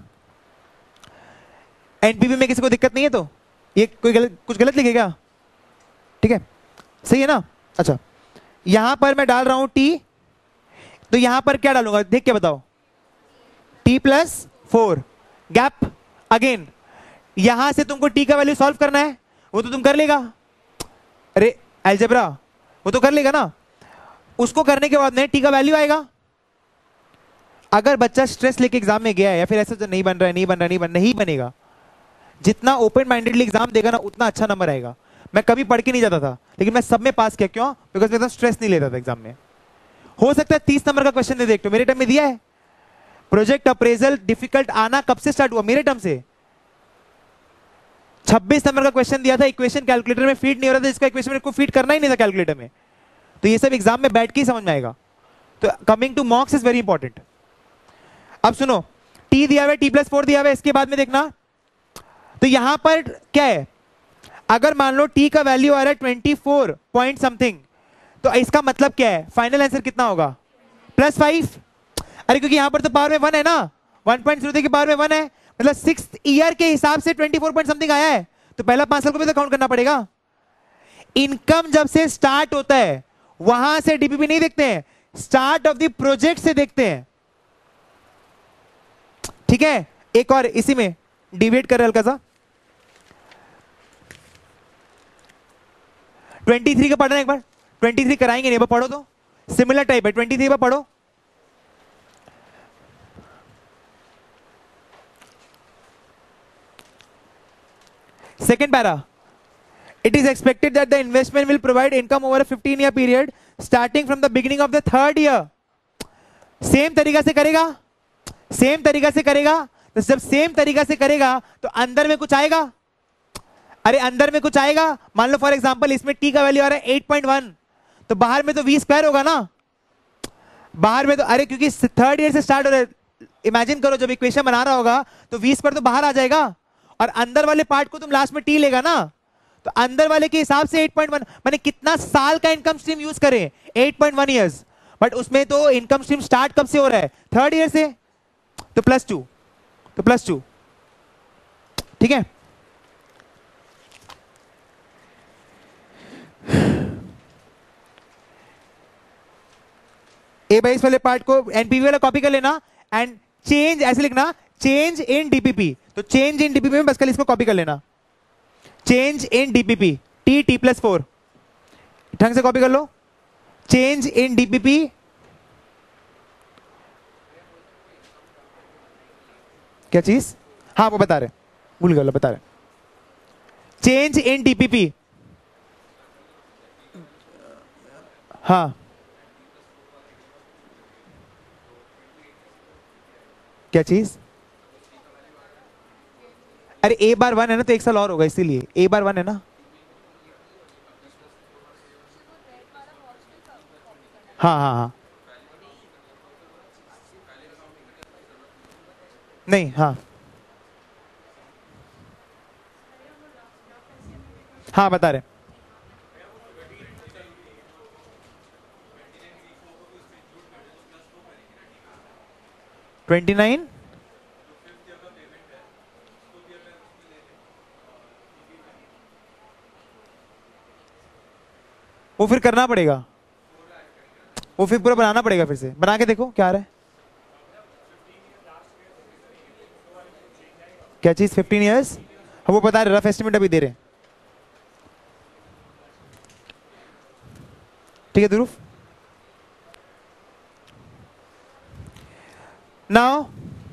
एनपीवी में किसी को दिक्कत नहीं है तो ये कोई गलत, कुछ गलत लिखेगा, ठीक है सही है ना। अच्छा यहां पर मैं डाल रहा हूं टी, तो यहां पर क्या डालूंगा देख के बताओ, t plus four, gap again, यहां से तुमको टी का वैल्यू सॉल्व करना है, वो तो तुम कर लेगा, अरे अलजेब्रा वो तो कर लेगा ना। उसको करने के बाद में टी का वैल्यू आएगा। अगर बच्चा स्ट्रेस लेके एग्जाम में गया है या फिर ऐसा तो नहीं बन रहा है नहीं बन रहा नहीं बन नहीं बनेगा, जितना ओपन माइंडेडली एग्जाम देगा ना उतना अच्छा नंबर आएगा। मैं कभी पढ़ के नहीं जाता था लेकिन मैं सब में पास किया, क्यों, बिकॉज मैं एकदम स्ट्रेस नहीं लेता था एग्जाम में। हो सकता है तीस नंबर का क्वेश्चन दे, देख तो मेरे टाइम में दिया है। प्रोजेक्ट अप्रेजल डिफिकल्ट आना कब से स्टार्ट हुआ, मेरे टाइम से, छब्बीस नंबर का क्वेश्चन दिया था, इक्वेशन कैलकुलेटर में फीड नहीं हो रहा था, इसका इक्वेशन मेरे को फीड करना ही नहीं था कैलकुलेटर में। तो ये सब एग्जाम में बैठ के ही समझ में आएगा। तो coming to mocks is very important. अब सुनो, टी दिया हुआ है, टी प्लस फोर दिया हुआ है, इसके बाद में देखना तो यहां पर क्या है, अगर मान लो टी का वैल्यू आ रहा है ट्वेंटी फोर पॉइंट समथिंग, तो इसका मतलब क्या है, फाइनल आंसर कितना होगा, प्लस फाइव। अरे क्योंकि यहां पर तो पावर में वन है ना, वन पॉइंट जीरो की पावर में वन है, मतलब सिक्स ईयर के हिसाब से ट्वेंटी फोर पॉइंट समथिंग आया है, तो पहला पांच साल को भी तो काउंट करना पड़ेगा। इनकम जब से स्टार्ट होता है वहां से डीपीपी नहीं देखते हैं, स्टार्ट ऑफ द प्रोजेक्ट से देखते हैं। ठीक है, एक और इसी में डिवेट कर हल्का सा, तेईस का पढ़ना एक बार, तेईस कराएंगे नहीं, पढ़ो तो सिमिलर टाइप है, तेईस पर पढ़ो। Second para, it is expected that the investment will provide income over a fifteen year period starting from the beginning of the third year। Same तरीका से करेगा, सेम तरीका से करेगा, तो जब सेम तरीका से करेगा तो अंदर में कुछ आएगा, अरे अंदर में कुछ आएगा। मान लो फॉर एग्जांपल इसमें टी का वैल्यू आ रहा है एट पॉइंट वन, तो बाहर में तो वी स्क्वायर होगा ना, बाहर में तो, अरे क्योंकि थर्ड ईयर से स्टार्ट हो रहा है, इमेजिन करो जब इक्वेशन बना रहा होगा तो वी स्क्वायर तो बाहर आ जाएगा, और अंदर वाले पार्ट को तुम लास्ट में टी लेगा ना, तो अंदर वाले के हिसाब से एट पॉइंट वन, माने कितना साल का इनकम स्ट्रीम यूज करें, eight point one years, but उसमें तो इनकम स्ट्रीम स्टार्ट कब से हो रहा है, थर्ड ईयर से, तो प्लस टू, तो प्लस टू। ठीक है, ए भाई इस वाले पार्ट को एनपीवी वाला कॉपी कर लेना, एंड चेंज ऐसे लिखना, चेंज इन डीपीपी, तो चेंज इन डीपीपी में बस कल इसको कॉपी कर लेना, change in DPP, t t plus four, ढंग से कॉपी कर लो, चेंज इन डीपीपी, क्या चीज, हाँ वो बता रहे, भूल गया बता रहे, चेंज इन डीपीपी, हाँ क्या चीज, अरे ए बार वन है ना, तो एक साल और होगा, इसीलिए ए बार वन है ना, हाँ हाँ हाँ नहीं, हाँ हाँ बता रहे, ट्वेंटी नाइन, वो फिर करना पड़ेगा, वो फिर पूरा बनाना पड़ेगा, फिर से बना के देखो क्या आ रहा है, क्या चीज, फिफ्टीन इयर्स, वो बता रहे, रफ एस्टिमेट अभी दे रहे हैं। ठीक है ध्रुव, नाउ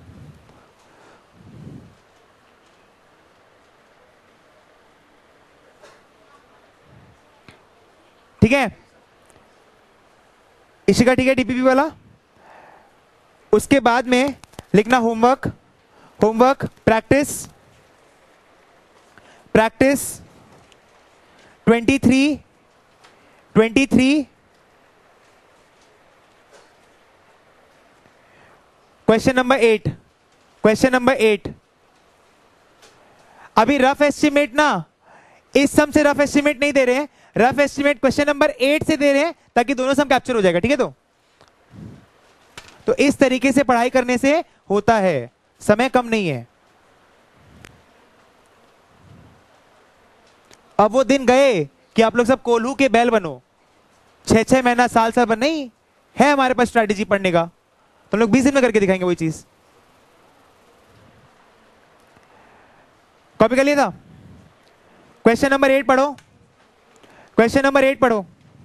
ठीक है, इशिका ठीक है, डीपीपी वाला। उसके बाद में लिखना homework, homework practice, practice twenty three, twenty three, question number eight, question number eight, अभी रफ एस्टिमेट ना, इस सम से रफ एस्टिमेट नहीं दे रहे हैं, rough estimate question number eight से दे रहे हैं, ताकि दोनों सम कैप्चर हो जाएगा। ठीक है, तो तो इस तरीके से पढ़ाई करने से होता है, समय कम नहीं है। अब वो दिन गए कि आप लोग सब कोल्हू के बैल बनो, छह छह महीना साल साल बन, नहीं है हमारे पास स्ट्रैटेजी पढ़ने का, तो हम लोग बीस दिन में करके दिखाएंगे वही चीज। कॉपी कर लिया था, क्वेश्चन नंबर एट पढ़ो, क्वेश्चन नंबर एट पढ़ो।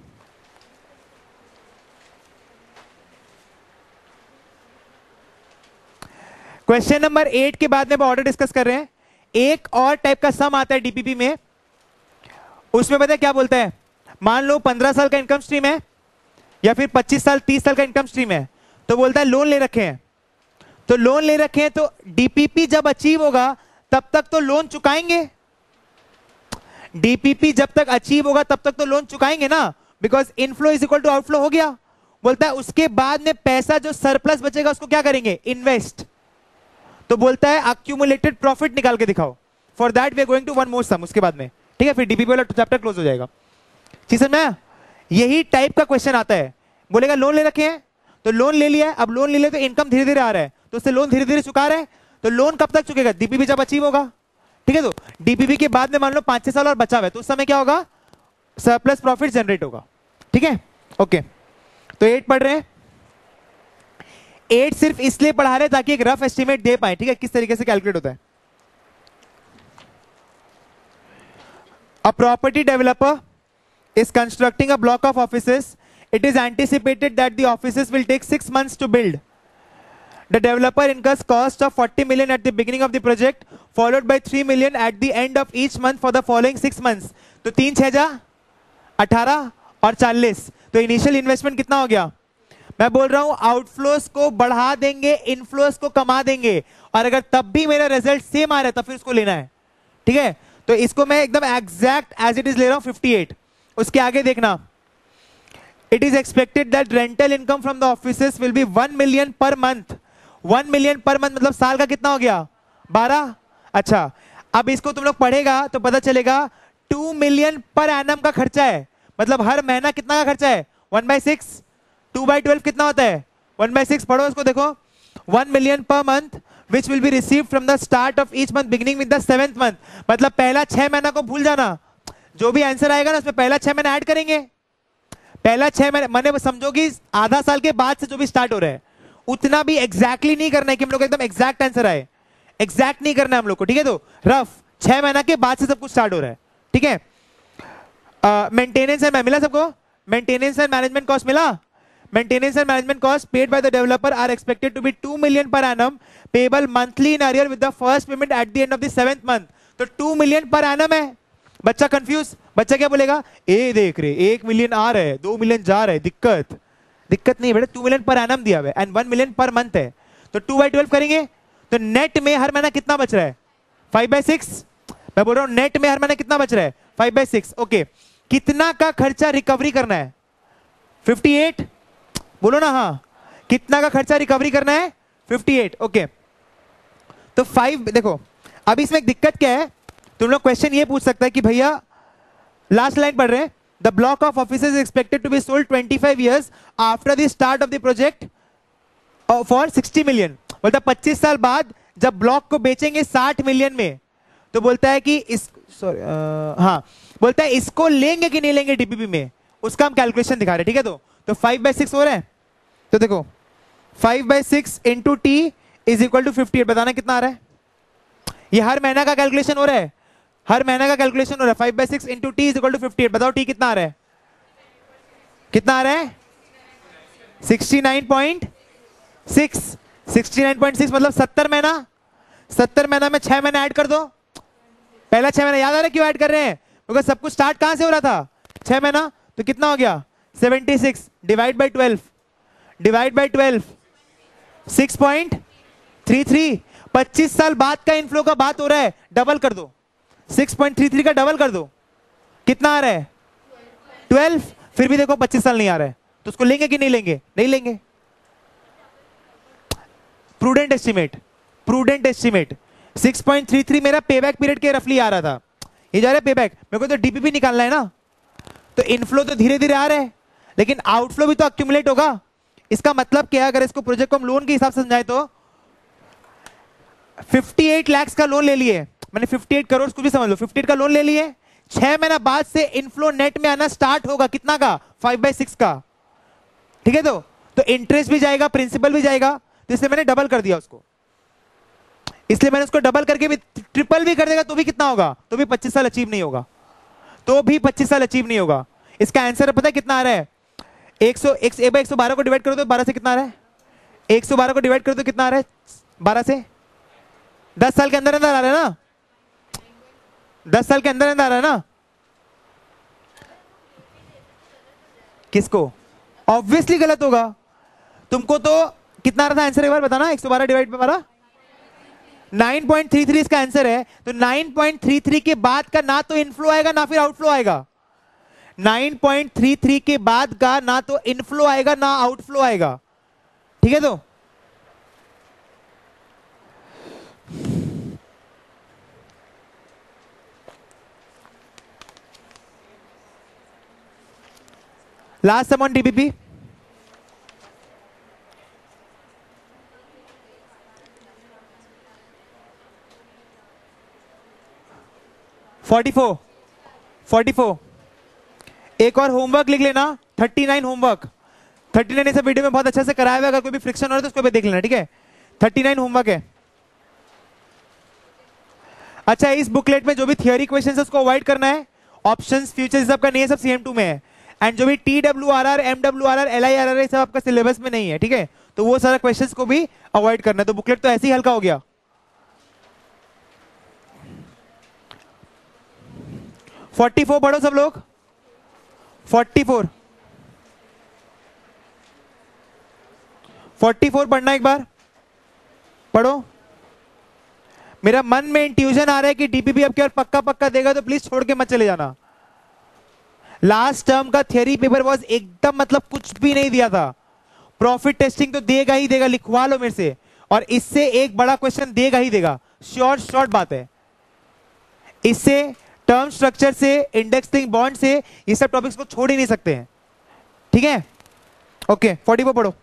क्वेश्चन नंबर एट के बाद में ऑर्डर डिस्कस कर रहे हैं। एक और टाइप का सम आता है डीपीपी में, उसमें पता है क्या बोलता है, मान लो पंद्रह साल का इनकम स्ट्रीम है या फिर पच्चीस साल तीस साल का इनकम स्ट्रीम है, तो बोलता है लोन ले रखे हैं, तो लोन ले रखे हैं तो डीपीपी जब अचीव होगा तब तक तो लोन चुकाएंगे, डीपीपी जब तक अचीव होगा तब तक तो लोन चुकाएंगे ना, because inflow is equal to outflow हो गया। बोलता है उसके बाद में पैसा जो सरप्लस बचेगा उसको क्या करेंगे, इन्वेस्ट। तो बोलता है अक्यूमुलेटेड प्रॉफिट निकाल के दिखाओ। For that we are going to one more sum उसके बाद में, ठीक है, फिर डीपीपी वाला चैप्टर क्लोज हो जाएगा। ठीक है ना, यही टाइप का क्वेश्चन आता है। बोलेगा लोन ले रखे हैं, तो लोन ले लिया है, अब लोन ले लिया तो इनकम धीरे धीरे आ रहा है, तो उससे लोन धीरे धीरे चुका रहा है, तो लोन कब तक चुकेगा, डीपीपी जब अचीव होगा। ठीक है, तो डीपीपी के बाद में मान लो पांच छह साल और बचा हुआ है, तो उस समय क्या होगा, सरप्लस प्रॉफिट जनरेट होगा। ठीक है, ओके। तो एट पढ़ रहे हैं, एट सिर्फ इसलिए पढ़ा रहे हैं ताकि एक रफ एस्टिमेट दे पाए, ठीक है, किस तरीके से कैलकुलेट होता है। A property developer is constructing a block of offices. It is anticipated that the offices will take six months to build. The developer incurs cost of forty million at the beginning of the project, followed by three million at the end of each month for the following six months. तो तीन छह जा अठारह और चालीस, तो initial investment कितना हो गया। मैं बोल रहा हूं आउटफ्लोस को बढ़ा देंगे, इनफ्लोस को कमा देंगे, और अगर तब भी मेरा रिजल्ट सेम आ रहा है तब फिर उसको लेना है। ठीक है, तो इसको मैं एकदम एग्जैक्ट एज इट इज ले रहा हूं फिफ्टी एट। उसके आगे देखना, it is expected that rental income from the offices will be one million per month. One million per month मतलब साल का कितना हो गया, बारह। अच्छा, अब इसको तुम लोग पढ़ेगा तो पता चलेगा टू मिलियन पर एनम का खर्चा है, मतलब हर महीना कितना का खर्चा है, one by six. Two by twelve कितना होता है, वन बाई सिक्स। पढ़ो इसको, देखो, one million per month which will be receive from the start of each month beginning with the seventh month. मतलब पहला छह महीना को भूल जाना, जो भी आंसर आएगा ना उसमें पहला छह महीने ऐड करेंगे। पहला छह महीने मैंने समझोगी आधा साल के बाद से जो भी स्टार्ट हो रहा है, उतना भी एग्जैक्टली नहीं करना है कि हम लोग एकदम एग्जैक्ट आंसर आए, एग्जैक्ट नहीं करना है हम लोग को। ठीक है, तो रफ छह महीना के बाद से सब कुछ स्टार्ट हो रहा है। ठीक है, मेंटेनेंस एंड मिला सबको, मेंटेनेंस एंड मैनेजमेंट कॉस्ट मिला। Maintenance and management cost paid by the developer are expected to be two million per annum, payable monthly in arrear with the first payment at the end of the seventh month. तो two million per annum है। बच्चा confuse, बच्चा क्या बोलेगा, ए देख रहे एक million आ रहा है, दो मिलियन जा रहा है, दिक्कत दिक्कत नहीं बेटा, टू मिलियन पर एनम दिया हुआ है and one million per month है, तो टू बाई ट्वेल्व करेंगे तो नेट में हर महीना कितना बच रहा है, फाइव बाई सिक्स। मैं बोल रहा हूं नेट में हर महीना कितना बच रहा है, फाइव बाई सिक्स। ओके, कितना का खर्चा रिकवरी करना है, फिफ्टी एट। बोलो ना, हाँ, कितना का खर्चा रिकवरी करना है, फिफ्टी एट। ओके, तो फाइव, देखो अब इसमें एक दिक्कत क्या है, तुम लोग क्वेश्चन ये पूछ सकता है कि भैया लास्ट लाइन पढ़ रहे हैं, the block of offices is expected to be sold twenty five years after the start of the project for sixty million. बोलता है पच्चीस साल बाद जब ब्लॉक को बेचेंगे साठ मिलियन में, तो बोलता है कि इस सॉरी हाँ बोलता है इसको लेंगे कि नहीं लेंगे डीपीपी में, उसका हम कैलकुलेशन दिखा रहे हैं। ठीक है, तो तो फाइव बाई सिक्स हो रहा है, तो देखो five by six into t is equal to fifty eight. बताना कितना आ रहा है, ये हर महीना का कैलकुलेशन हो रहा है, हर महीना का कैलकुलेशन हो रहा है। Five by six into t is equal to fifty eight. बताओ टी कितना आ रहा है, कितना आ रहा है, sixty nine point six. Sixty nine point six मतलब सत्तर महीना, सत्तर महीना में छह महीने ऐड कर दो। पहला छह महीना याद आ रहा है क्यों ऐड कर रहे हैं, क्योंकि सब कुछ स्टार्ट कहां से हो रहा था, छह महीना। तो कितना हो गया, seventy six divide by twelve, divide by twelve six point three three. पच्चीस साल बाद का इनफ्लो का बात हो रहा है, डबल कर दो, सिक्स पॉइंट थ्री थ्री का डबल कर दो, कितना आ रहा है, ट्वेल्व। फिर भी देखो पच्चीस साल नहीं आ रहा है, तो उसको लेंगे कि नहीं लेंगे, नहीं लेंगे। Prudent estimate, prudent estimate six point three three मेरा पेबैक पीरियड के रफली आ रहा था, ये जा रहा है पेबैक। मेरे को तो डीपीपी निकालना है ना, तो इनफ्लो तो धीरे धीरे आ रहा है, लेकिन आउटफ्लो भी तो अक्यूमुलेट होगा। इसका मतलब क्या है, अगर इसको प्रोजेक्ट को हम लोन के हिसाब से समझाए तो अट्ठावन लाख का लोन ले लिए, मैंने अट्ठावन करोड़ कुछ भी समझ लो, अट्ठावन का लोन ले लिए, छह महीना बाद से इनफ्लो नेट में आना स्टार्ट होगा, कितना का, फाइव बाई सिक्स का। ठीक है, तो तो इंटरेस्ट भी जाएगा, प्रिंसिपल भी जाएगा, तो इसलिए मैंने डबल कर दिया उसको, इसलिए मैंने उसको डबल करके भी ट्रिपल भी कर देगा तो भी कितना होगा, तो भी पच्चीस साल अचीव नहीं होगा, तो भी पच्चीस साल अचीव नहीं होगा। इसका आंसर पता है कितना आ रहा है, एक सौ एक सौ बारह को डिवाइड करो तो बारह से कितना आ रहा है, एक सौ बारह को डिवाइड करो तो कितना आ रहा है, बारह से, दस साल के अंदर अंदर आ रहा है ना, दस साल के अंदर अंदर आ रहा है ना। किसको, ऑब्वियसली गलत होगा। तुमको तो कितना आ रहा था आंसर, एक बार बताना, एक सौ बारह डिवाइड पे बारह, नाइन पॉइंट थ्री थ्री इसका आंसर है, तो नाइन पॉइंट थ्री थ्री के बाद का ना तो इनफ्लो आएगा ना फिर आउटफ्लो आएगा। नाइन पॉइंट थ्री थ्री के बाद का ना तो इनफ्लो आएगा ना आउटफ्लो आएगा, ठीक है। तो last sum on DBP, forty four forty four. एक और होमवर्क लिख लेना, thirty nine homework. Thirty nine इस वीडियो में बहुत अच्छे से कराया हुआ है, अगर कोई भी फ्रिक्शन हो रहा है तो उसको भी देख लेना, ठीक है। थर्टी नाइन होमवर्क है। अच्छा, इस बुकलेट में जो भी थियरी क्वेश्चंस है उसको अवॉइड करना है। ऑप्शंस, फ्यूचर्स सबका नहीं है, सब सी एम टू में है। एंड जो भी T W R R, M W R R, L I R R सब आपका सिलेबस में नहीं है, ठीक है। तो वो सारा क्वेश्चंस को भी अवॉइड करना है। तो बुकलेट तो ऐसे ही हल्का हो गया। फोर्टी फोर पढ़ो सब लोग, फोर्टी फोर फोर्टी फोर पढ़ना एक बार, पढ़ो। मेरा मन में इंट्यूजन आ रहा है कि डीपीपी अब क्या पक्का पक्का देगा, तो प्लीज छोड़ के मत चले जाना। लास्ट टर्म का थियरी पेपर वाज एकदम मतलब कुछ भी नहीं दिया था। प्रॉफिट टेस्टिंग तो देगा ही देगा, लिखवा लो मेरे से, और इससे एक बड़ा क्वेश्चन देगा ही देगा, श्योर शॉर्ट बात है। इससे टर्म स्ट्रक्चर से, इंडेक्स लिंक बॉन्ड से, ये सब टॉपिक्स को छोड़ ही नहीं सकते हैं, ठीक है। ओके, फोर्टी फोर पढ़ो।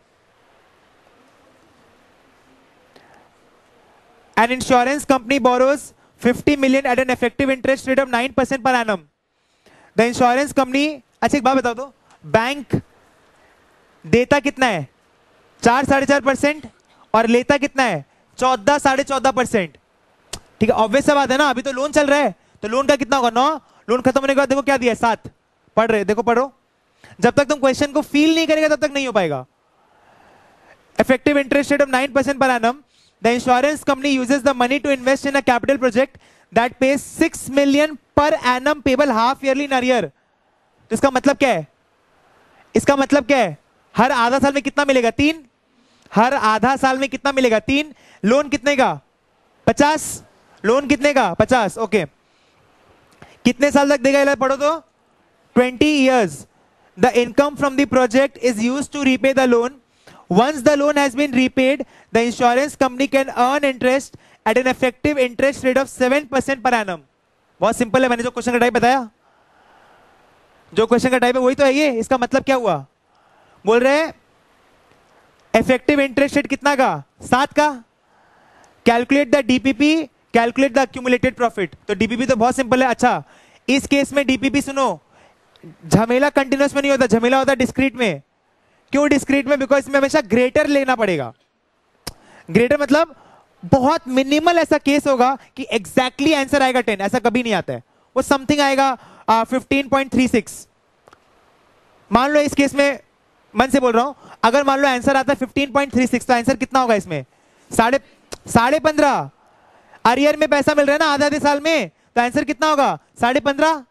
An insurance company borrows fifty million at an effective interest rate of nine percent per annum. The insurance company, अच्छा एक बात बताओ तो, बैंक देता कितना है? चार साढ़े चार परसेंट, और लेता कितना है? चौदह साढ़े चौदह परसेंट, ठीक है। ऑब्वियस सा बात है ना, अभी तो लोन चल रहा है, तो लोन का कितना होगा? नौ। लोन खत्म होने के बाद देखो क्या दिया है? सात। पढ़ रहे, देखो पढ़ो। जब तक तुम क्वेश्चन को फील नहीं करेगा तब तक नहीं हो पाएगा। Effective interest rate of nine percent per annum. The insurance company uses the money to invest in a capital project that pays six million per annum payable half yearly in arrear. तो इसका मतलब क्या है? इसका मतलब क्या है? हर आधा साल में कितना मिलेगा? तीन। हर आधा साल में कितना मिलेगा? तीन। लोन कितने का? पचास। लोन कितने का? पचास। ओके, कितने साल तक देगा? ये पढ़ो तो, twenty years. The income from the project is used to repay the loan. Once the loan has been repaid, the insurance company can earn interest at an effective interest rate of seven percent per annum. बहुत simple है, मैंने जो question का type बताया, जो question का type है वही तो है ये। इसका मतलब क्या हुआ? बोल रहे हैं इफेक्टिव इंटरेस्ट रेट कितना का? सात का। Calculate the DPP, calculate the accumulated profit. तो डीपीपी तो बहुत सिंपल है। अच्छा, इस केस में डीपीपी सुनो, झमेला कंटिन्यूस में नहीं होता, झमेला होता डिस्क्रीट में। क्यों डिस्क्रीट में? बिकॉज इसमें हमेशा ग्रेटर लेना पड़ेगा। ग्रेटर मतलब बहुत मिनिमल ऐसा केस होगा कि एग्जैक्टली exactly आंसर आएगा टेन, ऐसा कभी नहीं आता है। वो समथिंग आएगा फिफ्टीन पॉइंट थ्री सिक्स। मान लो इस केस में, मन से बोल रहा हूं, अगर मान लो आंसर आता है फिफ्टीन पॉइंट थ्री सिक्स, तो आंसर कितना होगा इसमें? साढ़े साढ़े पंद्रह। अरियर में पैसा मिल रहा है ना आधे आधे साल में, तो आंसर कितना होगा? साढ़े पंद्रह।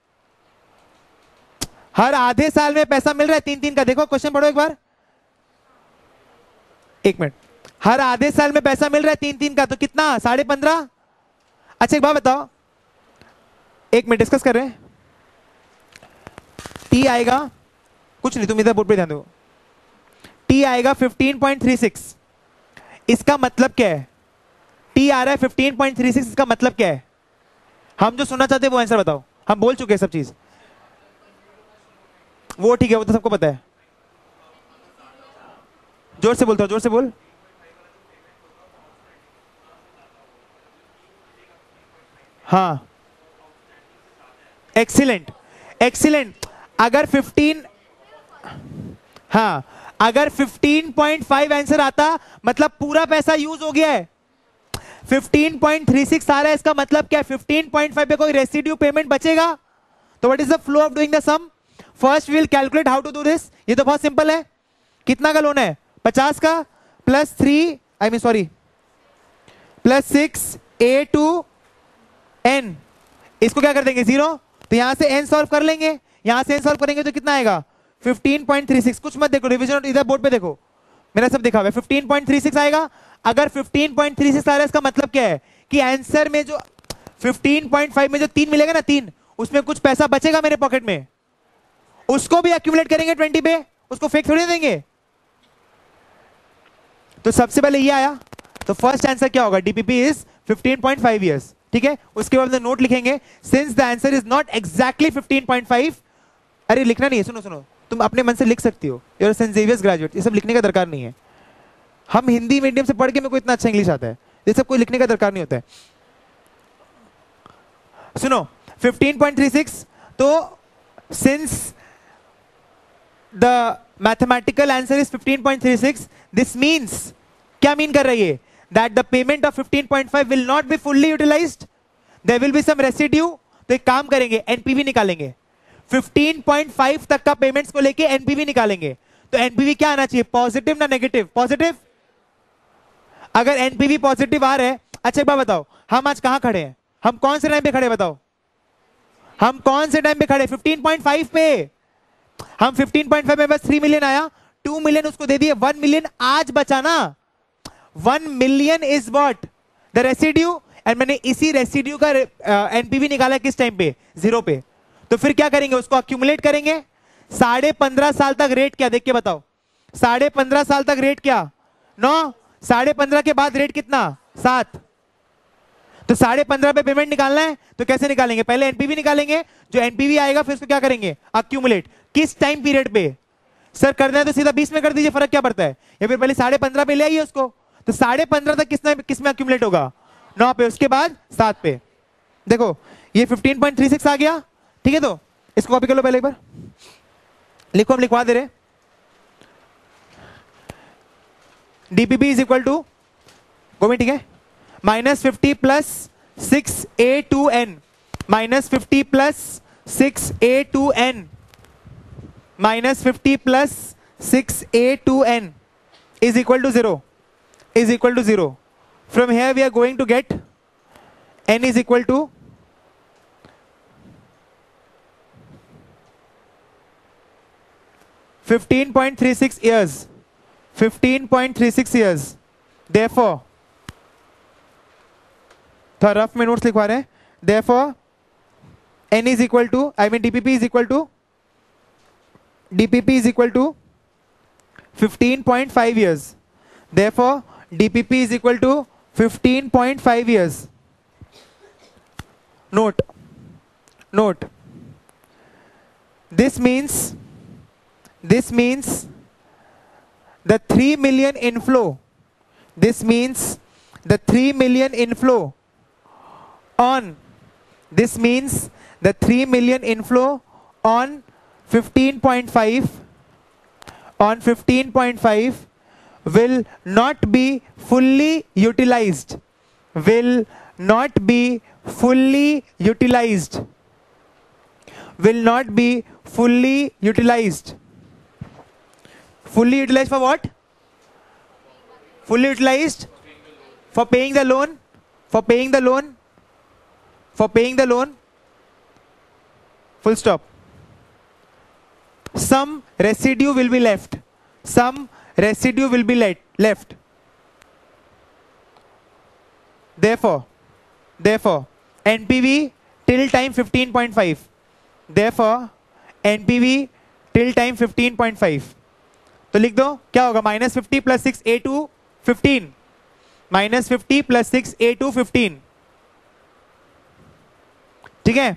हर आधे साल में पैसा मिल रहा है तीन तीन का। देखो क्वेश्चन पढ़ो एक बार, एक मिनट। हर आधे साल में पैसा मिल रहा है तीन तीन का, तो कितना? साढ़े पंद्रह। अच्छा एक बात बताओ, एक मिनट डिस्कस कर रहे हैं। टी आएगा, कुछ नहीं, तुम इधर बोर्ड पे ध्यान दो। टी आएगा फिफ्टीन पॉइंट थ्री सिक्स। इसका मतलब क्या है? टी आ रहा है फिफ्टीन पॉइंट थ्री सिक्स, इसका मतलब क्या है? हम जो सुनना चाहते हैं वो आंसर बताओ। हम बोल चुके हैं सब चीज, वो ठीक है, वो तो सबको पता है। जोर से बोलता हूं, जोर से बोल। हाँ, एक्सीलेंट एक्सीलेंट। अगर फिफ्टीन, हाँ, अगर फिफ्टीन पॉइंट फाइव आंसर आता मतलब पूरा पैसा यूज हो गया है। फिफ्टीन पॉइंट थ्री सिक्स आ रहा है, इसका मतलब क्या है? फिफ्टीन पॉइंट फाइव पे कोई रेसिड्यू पेमेंट बचेगा। तो what is the flow of doing the sum? First will calculate how to do this. ये तो बहुत सिंपल है। कितना का लोन है? पचास का, plus three, I mean sorry, plus six A to n. इसको क्या कर देंगे? जीरो। तो यहां से एन सॉल्व कर लेंगे, यहां से एन सॉल्व करेंगे तो कितना आएगा? Fifteen point three six. कुछ मत देखो, रिवीजन इधर बोर्ड पे देखो, मेरा सब दिखा हुआ है। फिफ्टीन पॉइंट थ्री सिक्स आएगा। अगर फिफ्टीन पॉइंट थ्री सिक्स आ रहा है इसका मतलब क्या है कि आंसर में जो फिफ्टीन पॉइंट फाइव में जो तीन मिलेगा ना, तीन, उसमें कुछ पैसा बचेगा मेरे पॉकेट में, उसको भी एक्यूमुलेट करेंगे ट्वेंटी पे, उसको फेक थोड़ी देंगे। तो सबसे पहले ये आया, तो फर्स्ट आंसर क्या होगा, DPP is fifteen point five years. ठीक है, उसके बाद नोट लिखेंगे since the answer is not exactly fifteen point five. अरे लिखना नहीं है, सुनो सुनो, तुम अपने मन से लिख सकती हो, you are Saint Xavier's graduate, ये सब लिखने का दरकार नहीं है। हम हिंदी मीडियम से पढ़ के मेरे को इतना अच्छा इंग्लिश आता है, ये सब कोई लिखने का दरकार नहीं होता है। सुनो फिफ्टीन पॉइंट थ्री सिक्स, तो since the mathematical answer is fifteen point three six, this means, क्या मीन कर रही है, that the payment of fifteen point five will not be fully utilised, there will be some residue. तो एक काम करेंगे, NPV निकालेंगे, फिफ्टीन पॉइंट फाइव तक का पेमेंट्स को लेके एनपीवी निकालेंगे। तो एनपीवी क्या आना चाहिए, पॉजिटिव ना नेगेटिव, पॉजिटिव। अगर एनपीवी पॉजिटिव आ रहा है, अच्छा एक बात बताओ, हम आज कहां खड़े हैं, हम कौन से टाइम पे खड़े, बताओ हम कौन से टाइम पे खड़े, फिफ्टीन पॉइंट फाइव पे। हम फिफ्टीन पॉइंट फाइव में बस थ्री मिलियन आया, टू मिलियन उसको दे दिए, वन मिलियन आज बचा ना, one million is what, the residue, and मैंने इसी रेसिड्यू का एनपीवी निकाला किस टाइम पे, जीरो पे। तो फिर क्या करेंगे, उसको अक्यूमुलेट करेंगे, साढ़े पंद्रह साल तक रेट क्या, देख के बताओ, साढ़े पंद्रह साल तक रेट क्या, नौ, साढ़े पंद्रह के बाद रेट कितना, सात। तो साढ़े पंद्रह पे पेमेंट निकालना है, तो कैसे निकालेंगे, पहले एनपीवी निकालेंगे, जो एनपीवी आएगा फिर उसको क्या करेंगे, अक्यूमुलेट, किस टाइम पीरियड पे, सर करना है तो सीधा बीस में कर दीजिए, फर्क क्या पड़ता है, या फिर पहले साढ़े पंद्रह पे ले आइए उसको। तो साढ़े पंद्रह तक किसमें किसमें अक्यूमुलेट होगा, नौ पे, उसके बाद सात पे। देखो ये फिफ्टीन पॉइंट थ्री सिक्स आ गया, ठीक है, तो इसको कॉपी कर लो, पहले एक बार लिखो, हम लिखवा दे रहे, डीपीपी इज इक्वल टू गोमी, ठीक है, minus fifty plus six A to N, minus fifty plus six A to N, minus fifty plus six A to N is equal to zero, is equal to zero. From here we are going to get n is equal to fifteen point three six years, fifteen point three six years. Therefore, थोड़ा rough में notes लिखवा रहे हैं, therefore n is equal to, I mean dpp is equal to, dpp is equal to fifteen point five years. Therefore dpp is equal to fifteen point five years. Note, note, this means, this means the three million inflow, this means the three million inflow on, this means the three million inflow on fifteen point five, on fifteen point five will not be fully utilized, will not be fully utilized, will not be fully utilized. Fully utilized for what? Fully utilized for paying the loan, for paying the loan, for paying the loan, full stop. Some residue will be left, some residue will be let, left. Therefore, therefore N P V till time fifteen point five, therefore N P V till time fifteen point five. तो लिख दो क्या होगा, minus fifty plus six ए two fifteen, minus fifty plus six ए two fifteen, ठीक है।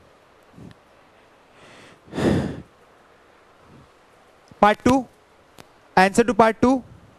Part two, answer to part two,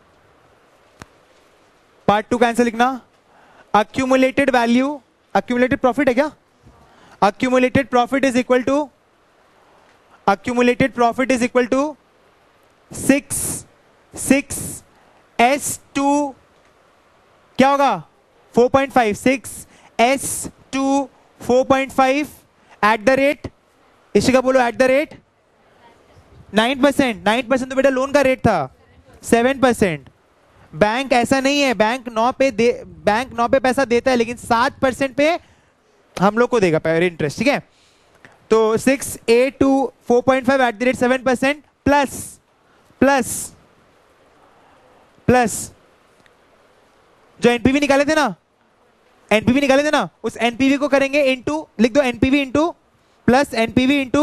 part two का answer लिखना, accumulated value, accumulated profit है क्या, accumulated profit is equal to, accumulated profit is equal to six six S two, क्या होगा, four point five, six S two four point five at the rate, इसी का बोलो at the rate nine percent, nine percent तो बेटा loan का rate था, seven percent. Bank ऐसा नहीं है, बैंक नौ पे दे, बैंक नौ पे पैसा देता है लेकिन सात परसेंट पे हम लोग को देगा इंटरेस्ट, ठीक है। तो six A two four point five at the rate seven percent plus plus plus जो एनपीवी निकाले थे ना, एनपीवी निकाले थे ना, उस एनपीवी को करेंगे इनटू, लिख दो NPV into plus NPV into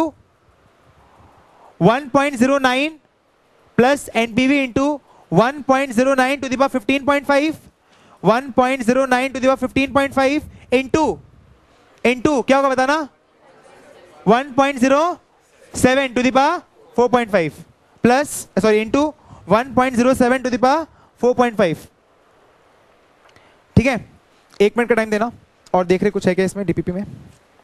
one point zero nine plus NPV into one point zero nine to the power fifteen point five, one point zero nine to the power fifteen point five into into क्या होगा बताना, one point zero seven to the power four point five plus sorry into one point zero seven to the power four point five. ठीक है, एक minute का time देना और देख रहे कुछ है क्या इसमें डीपीपी में।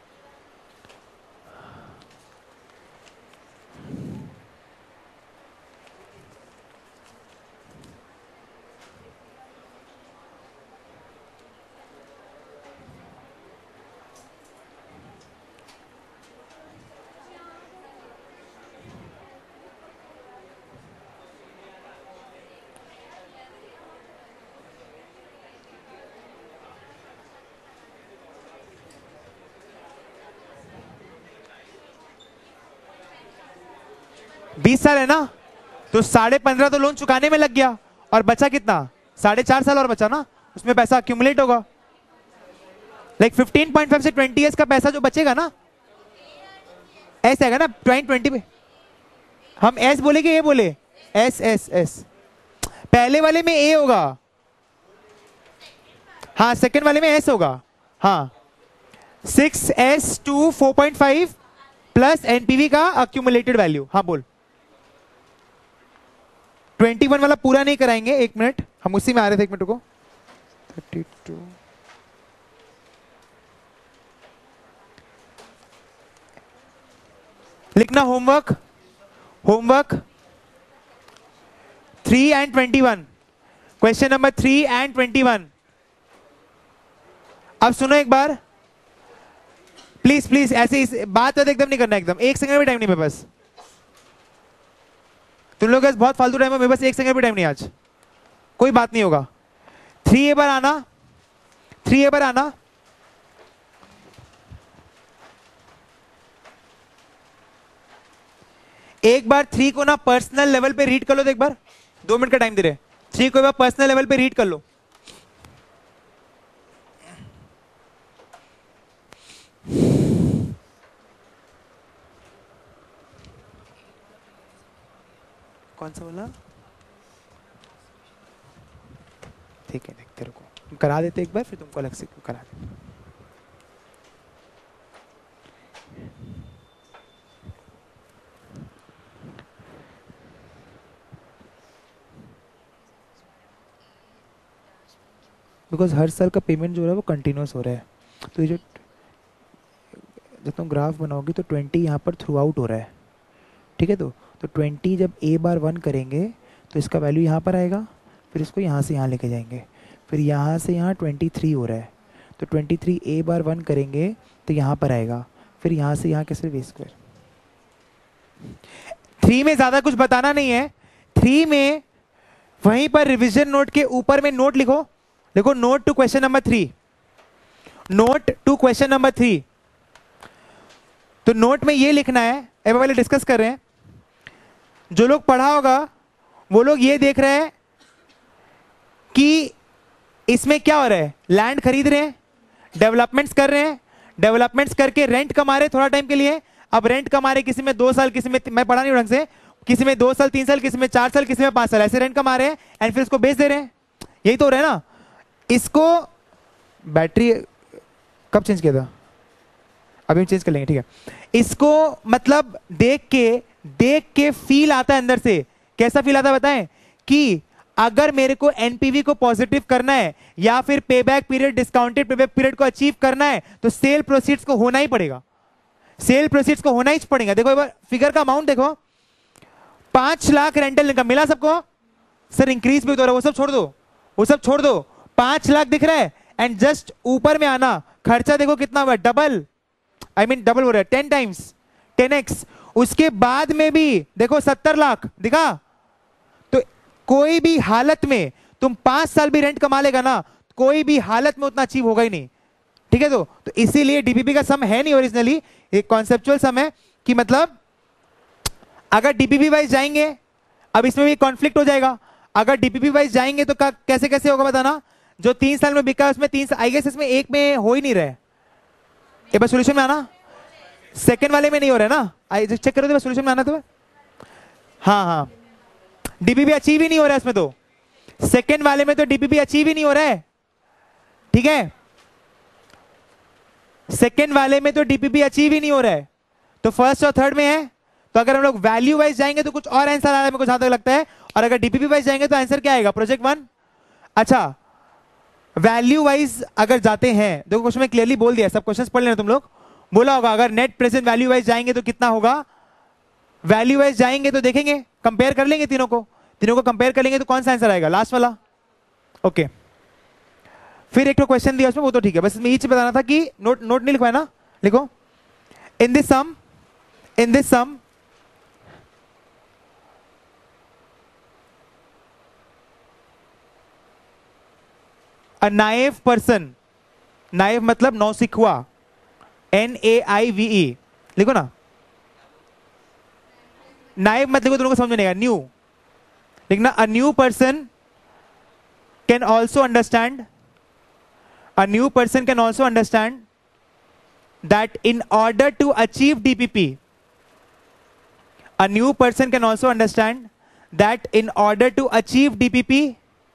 बीस साल है ना, तो साढ़े पंद्रह तो लोन चुकाने में लग गया और बचा कितना, साढ़े चार साल और बचा ना, उसमें पैसा अक्यूमुलेट होगा। लाइक फिफ्टीन पॉइंट फाइव से ट्वेंटी इयर्स का पैसा जो बचेगा ना, ऐसे आएगा ना ट्वेंटी ट्वेंटी पे। हम एस बोले कि ए बोले, एस एस एस। पहले वाले में ए होगा, हाँ सेकंड वाले में एस होगा, हाँ six S two four point five plus NPV का अक्यूमुलेटेड वैल्यू। हाँ बोल, ट्वेंटी वन वाला पूरा नहीं कराएंगे, एक मिनट हम उसी में आ रहे थे, एक मिनट को थर्टी टू लिखना homework, homework three and twenty one, question number three and twenty one. अब सुनो एक बार प्लीज प्लीज, ऐसे इस बात तो एकदम नहीं करना, एकदम एक सेकंड भी टाइम नहीं मेरे पास, तुम लोग बहुत फालतू टाइम है, मेरे पास एक सेकंड भी टाइम नहीं आज, कोई बात नहीं होगा। थ्री ए बार आना, थ्री ए बार आना, एक बार थ्री को ना पर्सनल लेवल पे रीड कर लो, तो एक बार दो मिनट का टाइम दे रहे, थ्री को एक बार पर्सनल लेवल पे रीड कर लो। कौन सा बोला, ठीक है देखते रुको, करा देते एक बार फिर तुमको अलग से करा देते। बिकॉज हर साल का पेमेंट जो है वो कंटिन्यूस हो रहा है, तो ये जो जब तुम ग्राफ बनाओगे तो ट्वेंटी यहाँ पर थ्रू आउट हो रहा है, ठीक है। तो तो ट्वेंटी जब ए बार वन करेंगे तो इसका वैल्यू यहाँ पर आएगा, फिर इसको यहाँ से यहाँ लेके जाएंगे, फिर यहाँ से यहाँ ट्वेंटी थ्री हो रहा है, तो twenty three A bar one करेंगे तो यहाँ पर आएगा, फिर यहाँ से यहाँ कैसे वे स्क्वायर। थ्री में ज़्यादा कुछ बताना नहीं है, थ्री में वहीं पर रिविजन नोट के ऊपर में नोट लिखो, देखो note to question number three, note to question number three. तो नोट में ये लिखना है, अब पहले डिस्कस कर रहे हैं, जो लोग पढ़ा होगा वो लोग ये देख रहे हैं कि इसमें क्या हो रहा है, लैंड खरीद रहे हैं, डेवलपमेंट्स कर रहे हैं, डेवलपमेंट्स करके रेंट कमा रहे थोड़ा टाइम के लिए, अब रेंट कमा रहे, किसी में दो साल, किसी में, मैं पढ़ा नहीं ढंग से, किसी में दो साल तीन साल, किसी में चार साल, किसी में पांच साल, ऐसे रेंट कमा रहे हैं एंड फिर उसको बेच दे रहे हैं, यही तो हो रहा है ना। इसको बैटरी कब चेंज किया था, अभी हम चेंज कर लेंगे, ठीक है। इसको मतलब देख के देख के फील आता है अंदर से, कैसा फील आता है बताएं, कि अगर मेरे को एनपीवी को पॉजिटिव करना है या फिर payback period, discounted payback period को अचीव करना है तो सेल प्रोसीड्स को होना ही पड़ेगा, सेल प्रोसीड्स को होना ही पड़ेगा। देखो एक बार फिगर का अमाउंट देखो, पांच लाख रेंटल इनकम मिला सबको, सर इंक्रीज भी तो रहा है, वो सब छोड़ दो, वो सब छोड़ दो, पांच लाख दिख रहा है एंड जस्ट ऊपर में आना, खर्चा देखो कितना हुआ, डबल, आई मीन डबल हो रहा है, टेन टाइम्स, टेन एक्स। उसके बाद में भी देखो सत्तर लाख दिखा, तो कोई भी हालत में तुम पांच साल भी रेंट कमा लेगा ना, कोई भी हालत में उतना अचीव होगा ही नहीं, ठीक है। तो, तो इसीलिए डीपीपी का सम है नहीं ओरिजिनली, एक कॉन्सेप्चुअल सम है कि मतलब अगर डीपीपी वाइज जाएंगे, अब इसमें भी कॉन्फ्लिक्ट हो जाएगा, अगर डीपीपी वाइज जाएंगे तो कैसे कैसे होगा बताना, जो तीन साल में बिका उसमें तीन आई गेस इसमें एक में हो ही नहीं रहे। एक बार सोल्यूशन में आना, सेकंड वाले में नहीं हो रहा है ना, आई चेक करो सोल्यूशन में आना तुम्हें। हाँ हाँ डीपीपी अचीव ही नहीं हो रहा है इसमें, तो सेकंड वाले में तो डीपीपी अचीव ही नहीं हो रहा है। ठीक है, सेकंड वाले में तो डीपीपी अचीव ही नहीं हो रहा है, तो फर्स्ट और थर्ड में है। तो अगर हम लोग वैल्यू वाइज जाएंगे तो कुछ और आंसर आ रहा है मेरे को जहां तक लगता है, और अगर डीपीपी वाइज जाएंगे तो आंसर क्या आएगा, प्रोजेक्ट वन। अच्छा वैल्यू वाइज अगर जाते हैं, देखो क्वेश्चन में क्लियरली बोल दिया, सब क्वेश्चंस पढ़ लेना तुम लोग। बोला होगा अगर नेट प्रेजेंट वैल्यू वाइज जाएंगे तो कितना होगा, वैल्यू वाइज जाएंगे तो देखेंगे, कंपेयर कर लेंगे तीनों को, तीनों को कंपेयर कर लेंगे तो कौन सा आंसर आएगा, लास्ट वाला। Okay okay. फिर एक तो क्वेश्चन दिया उसमें, वो तो ठीक है, बस इसमें ये चीज बताना था कि नोट नोट नहीं लिखवाया ना, लिखो in this sum in this sum a naive person, naive मतलब नौसिखुआ, N A I V E, लिखो ना, नाइव मत लिखो, दोनों को समझ में नहीं आएगा, न्यू लिखना। A new person can also understand, a new person can also understand that in order to achieve D P P, a new person can also understand that in order to achieve D P P,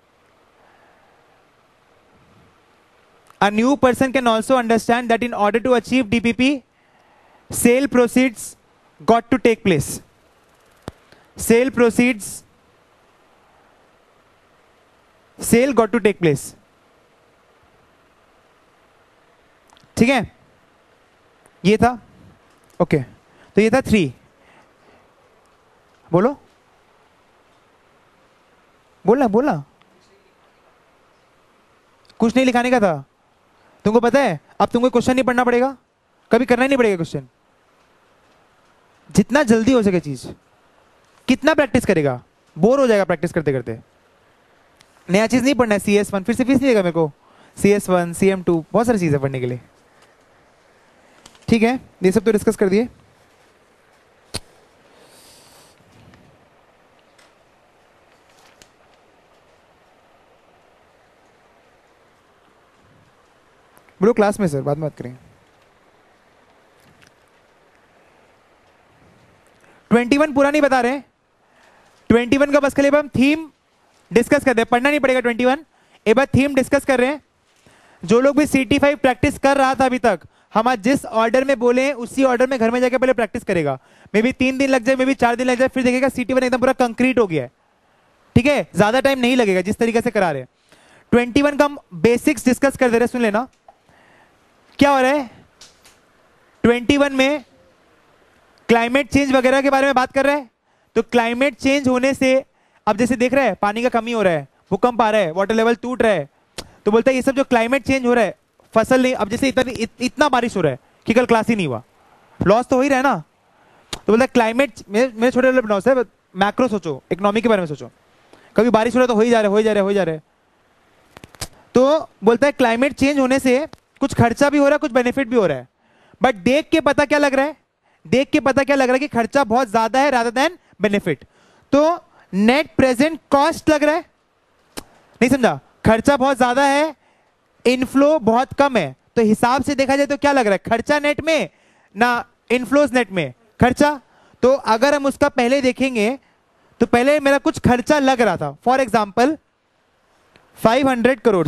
a new person can also understand that in order to achieve D P P, sale proceeds got to take place. Sale proceeds, sale got to take place. ठीक है, ये था। Okay okay. तो ये था three, बोलो बोलना बोलना, कुछ नहीं लिखाने का था, तुमको पता है अब तुमको क्वेश्चन नहीं पढ़ना पड़ेगा, कभी करना ही नहीं पड़ेगा क्वेश्चन, जितना जल्दी हो सके चीज। कितना प्रैक्टिस करेगा, बोर हो जाएगा प्रैक्टिस करते करते। नया चीज नहीं पढ़ना है, सी एस वन फिर से फीस नहीं देगा मेरे को, C S one C M two बहुत सारी चीजें पढ़ने के लिए। ठीक है, ये सब तो डिस्कस कर दिए। बोलो क्लास में सर, बाद में बात करेंगे। ट्वेंटी वन पूरा नहीं बता रहे, ट्वेंटी वन का बस खाली हम थीम डिस्कस कर रहे हैं, पढ़ना नहीं पड़ेगा ट्वेंटी वन, एक बार थीम डिस्कस कर रहे हैं। जो लोग भी सी टी फाइव प्रैक्टिस कर रहा था अभी तक, हम आज जिस ऑर्डर में बोले उसी ऑर्डर में घर में जाके पहले प्रैक्टिस करेगा। मे बी तीन दिन लग जाए, मे बी चार दिन लग जाए, फिर देखेगा सी टी वन एकदम पूरा कंक्रीट हो गया है। ठीक है, ज्यादा टाइम नहीं लगेगा जिस तरीके से करा रहे हैं। ट्वेंटी वन का हम बेसिक्स डिस्कस कर दे रहे, सुन लेना क्या हो रहा है। ट्वेंटी वन में क्लाइमेट चेंज वगैरह के बारे में बात कर रहे हैं। तो क्लाइमेट चेंज होने से अब जैसे देख रहे हैं पानी का कमी हो रहा है, भूकंप आ रहा है, वाटर लेवल टूट रहा है, तो बोलता है ये सब जो क्लाइमेट चेंज हो रहा है, फसल नहीं, अब जैसे इतना इत, इतना बारिश हो रहा है कि कल क्लास ही नहीं हुआ, लॉस तो हो ही रहा है ना। तो बोलता है क्लाइमेट, मेरे छोटे लेवल बनाओ सर, मैक्रो सोचो, इकोनॉमी के बारे में सोचो, कभी बारिश हो रहा है तो हो ही जा रहा है, हो ही जा रहा है, हो ही जा रहा है। तो बोलता है क्लाइमेट चेंज होने से कुछ खर्चा भी हो रहा है, कुछ बेनिफिट भी हो रहा है। बट देख के पता क्या लग रहा है, देख के पता क्या लग रहा है कि खर्चा बहुत ज्यादा है रादर देन बेनिफिट। तो नेट प्रेजेंट कॉस्ट लग रहा है, नहीं समझा, खर्चा बहुत ज्यादा है, इनफ्लो बहुत कम है। तो हिसाब से देखा जाए तो क्या लग रहा है, खर्चा नेट में ना इनफ्लोज नेट में, खर्चा। तो अगर हम उसका पहले देखेंगे तो पहले मेरा कुछ खर्चा लग रहा था, for example five hundred crore,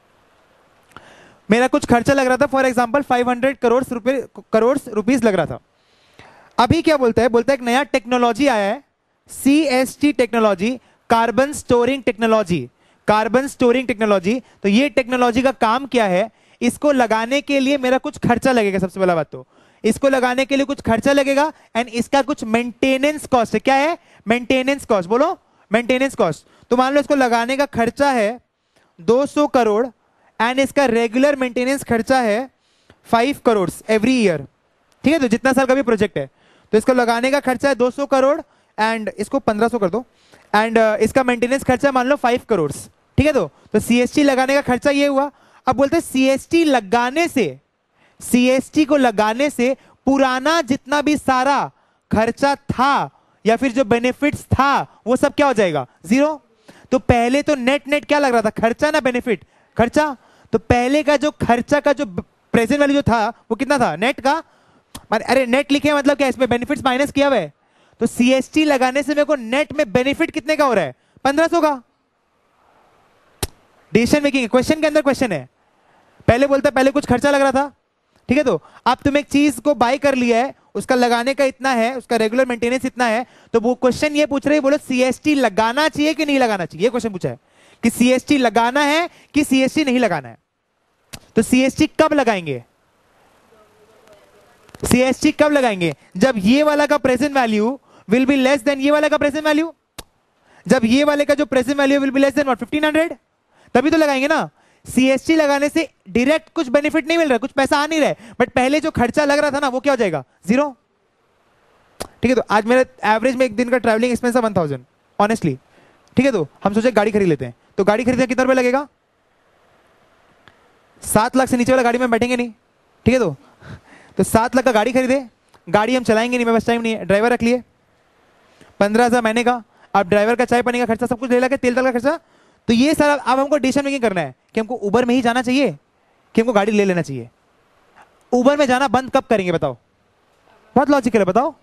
मेरा कुछ खर्चा लग रहा था, for example five hundred crore रुपए करोड़ रुपीस लग रहा था। अभी क्या बोलता है, बोलता है एक नया टेक्नोलॉजी आया है, C S T technology, carbon storing technology, carbon storing technology. तो ये टेक्नोलॉजी का काम क्या है, इसको लगाने के लिए मेरा कुछ खर्चा लगेगा। सबसे पहला बात तो इसको लगाने के लिए कुछ खर्चा लगेगा एंड इसका कुछ मेंटेनेंस कॉस्ट है। क्या है मेंटेनेंस कॉस्ट, बोलो मेंटेनेंस कॉस्ट। तो मान लो इसको लगाने का खर्चा है दो सौ करोड़ एंड इसका रेगुलर मेंटेनेंस खर्चा है फाइव करोड़ एवरी ईयर। ठीक है, तो जितना साल का भी प्रोजेक्ट है, तो इसको लगाने का खर्चा है दो सौ करोड़ एंड इसको पंद्रह सौ कर दो एंड uh, इसका मेंटेनेंस खर्चा मान लो फाइव करोड़। ठीक है, तो तो सीएसटी लगाने का खर्चा ये हुआ। अब बोलते हैं सीएसटी लगाने से, सीएसटी को लगाने से पुराना जितना भी सारा खर्चा था या फिर जो बेनिफिट्स था वो सब क्या हो जाएगा, जीरो। तो पहले तो नेट नेट क्या लग रहा था, खर्चा ना बेनिफिट, खर्चा। तो पहले का जो खर्चा का जो प्रेजेंट वैल्यू जो था वो कितना था, नेट का। अरे नेट लिखे हैं मतलब क्या, इसमें बेनिफिट्स माइनस किया हुआ है, तो सीएसटी लगाने से मेरे को नेट में बेनिफिट कितने का हो रहा है, पंद्रह सौ का। डिसीजन मेकिंग क्वेश्चन के अंदर क्वेश्चन है, पहले बोलता है पहले कुछ खर्चा लग रहा था, ठीक है। तो अब तुम एक चीज को बाय कर लिया है, उसका लगाने का इतना है, उसका रेगुलर मेंटेनेंस इतना है, तो वो क्वेश्चन ये पूछ रहे हैं, बोलो सीएसटी लगाना चाहिए कि नहीं लगाना चाहिए, ये क्वेश्चन पूछा है कि सीएसटी लगाना है कि सीएसटी नहीं लगाना है। तो सीएसटी कब लगाएंगे, सीएसटी कब लगाएंगे, जब ये वाला का present value will be less than ये वाला का प्रेजेंट वैल्यू। जब ये वाले का जो present value will be less than what fifteen hundred, तभी तो लगाएंगे ना। सीएसटी लगाने से डायरेक्ट कुछ बेनिफिट नहीं मिल रहा, कुछ पैसा आ नहीं रहा है, बट पहले जो खर्चा लग रहा था ना वो क्या हो जाएगा, जीरो। ठीक है, तो आज मेरा एवरेज में एक दिन का ट्रैवलिंग एक्सपेंस है वन थाउजेंड ऑनेस्टली, ठीक है। तो हम सोचे गाड़ी खरीद लेते हैं, तो गाड़ी खरीदने कितना रुपया लगेगा, सात लाख से नीचे वाला गाड़ी में बैठेंगे नहीं, ठीक है। तो तो सात लाख का गाड़ी खरीदे, गाड़ी हम चलाएंगे नहीं, मेरे पास टाइम नहीं है, ड्राइवर रख लिए, पंद्रह हजार महीने का, अब ड्राइवर का चाय पानी का खर्चा सब कुछ ले लगे, तेल तेल का खर्चा। तो ये सारा अब हमको डिसीजन मेकिंग करना है कि हमको उबर में ही जाना चाहिए कि हमको गाड़ी ले लेना चाहिए। उबर में जाना बंद कब करेंगे बताओ, बहुत लॉजिकल है, बताओ।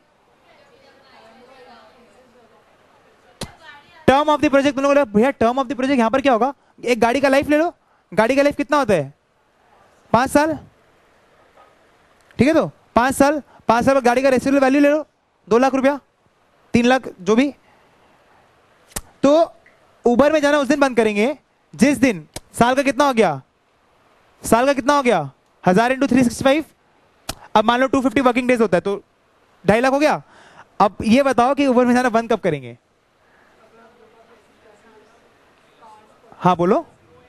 टर्म ऑफ द प्रोजेक्ट, तुम लोग भैया टर्म ऑफ द प्रोजेक्ट यहां पर क्या होगा, एक गाड़ी का लाइफ ले लो, गाड़ी का लाइफ कितना होता है, पांच साल, ठीक है। तो पांच साल, पांच साल गाड़ी का रेसिडुअल वैल्यू ले लो, दो लाख रुपया, तीन लाख जो भी। तो उबर में जाना उस दिन बंद करेंगे जिस दिन, साल का कितना हो गया, साल का कितना हो गया, हजार इंटू थ्री सिक्सटी फाइव, अब मान लो टू फिफ्टी वर्किंग डेज होता है, तो ढाई लाख हो गया। अब ये बताओ कि उबर में जाना बंद कब करेंगे, हाँ बोलो।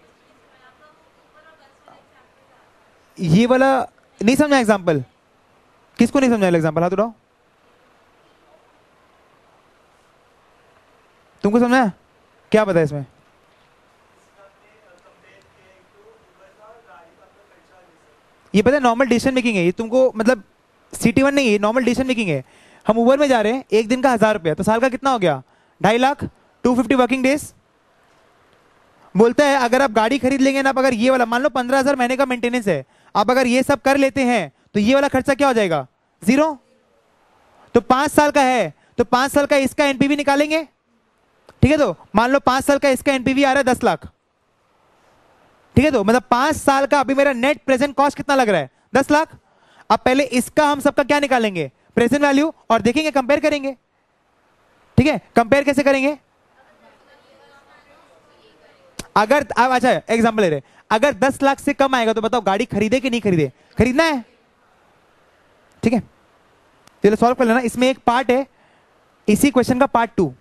ये वाला नहीं समझा एग्जांपल, किसको नहीं समझा एग्जांपल, हाथ उठाओ। तुमको समझा, क्या पता है इसमें, ये पता है नॉर्मल डिसीजन मेकिंग है ये, तुमको मतलब सीटी वन नहीं है, नॉर्मल डिसीजन मेकिंग है। हम उबर में जा रहे हैं, एक दिन का हजार रुपया, तो साल का कितना हो गया, ढाई lakh, two fifty working days. बोलता है अगर आप गाड़ी खरीद लेंगे ना, आप अगर ये वाला मान लो पंद्रह हजार महीने का मेंटेनेंस है, आप अगर ये सब कर लेते हैं तो ये वाला खर्चा क्या हो जाएगा, जीरो। तो पांच साल का है, तो पांच साल का इसका एनपीवी निकालेंगे, ठीक है। तो मान लो पांच साल का इसका एनपीवी आ रहा है दस लाख, ठीक है। तो मतलब पांच साल का अभी मेरा नेट प्रेजेंट कॉस्ट कितना लग रहा है, दस लाख। अब पहले इसका हम सबका क्या निकालेंगे, प्रेजेंट वैल्यू, और देखेंगे कंपेयर करेंगे, ठीक है। कंपेयर कैसे करेंगे, अगर अब अच्छा एग्जांपल ले रहे, अगर दस लाख से कम आएगा तो बताओ गाड़ी खरीदे कि नहीं खरीदे, खरीदना है, ठीक है। चलो सॉल्व कर लेना, इसमें एक पार्ट है इसी क्वेश्चन का, पार्ट टू।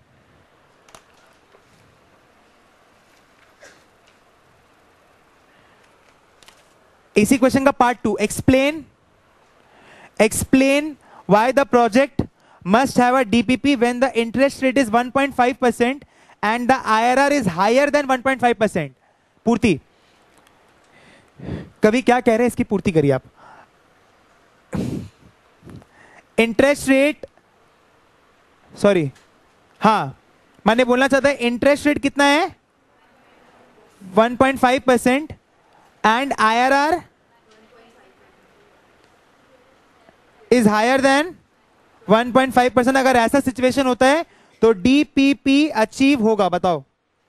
इसी क्वेश्चन का part two, explain explain why the project must have a DPP when the interest rate is one point five percent and the IRR is higher than one point five percent. Purti, कभी क्या कह रहे हैं इसकी पूर्ति करिए आप। इंटरेस्ट रेट, सॉरी, हाँ मैंने बोलना चाहता है इंटरेस्ट रेट कितना है, one point five percent and IRR is higher than one point five percent. अगर ऐसा सिचुएशन होता है तो डीपीपी अचीव होगा, बताओ।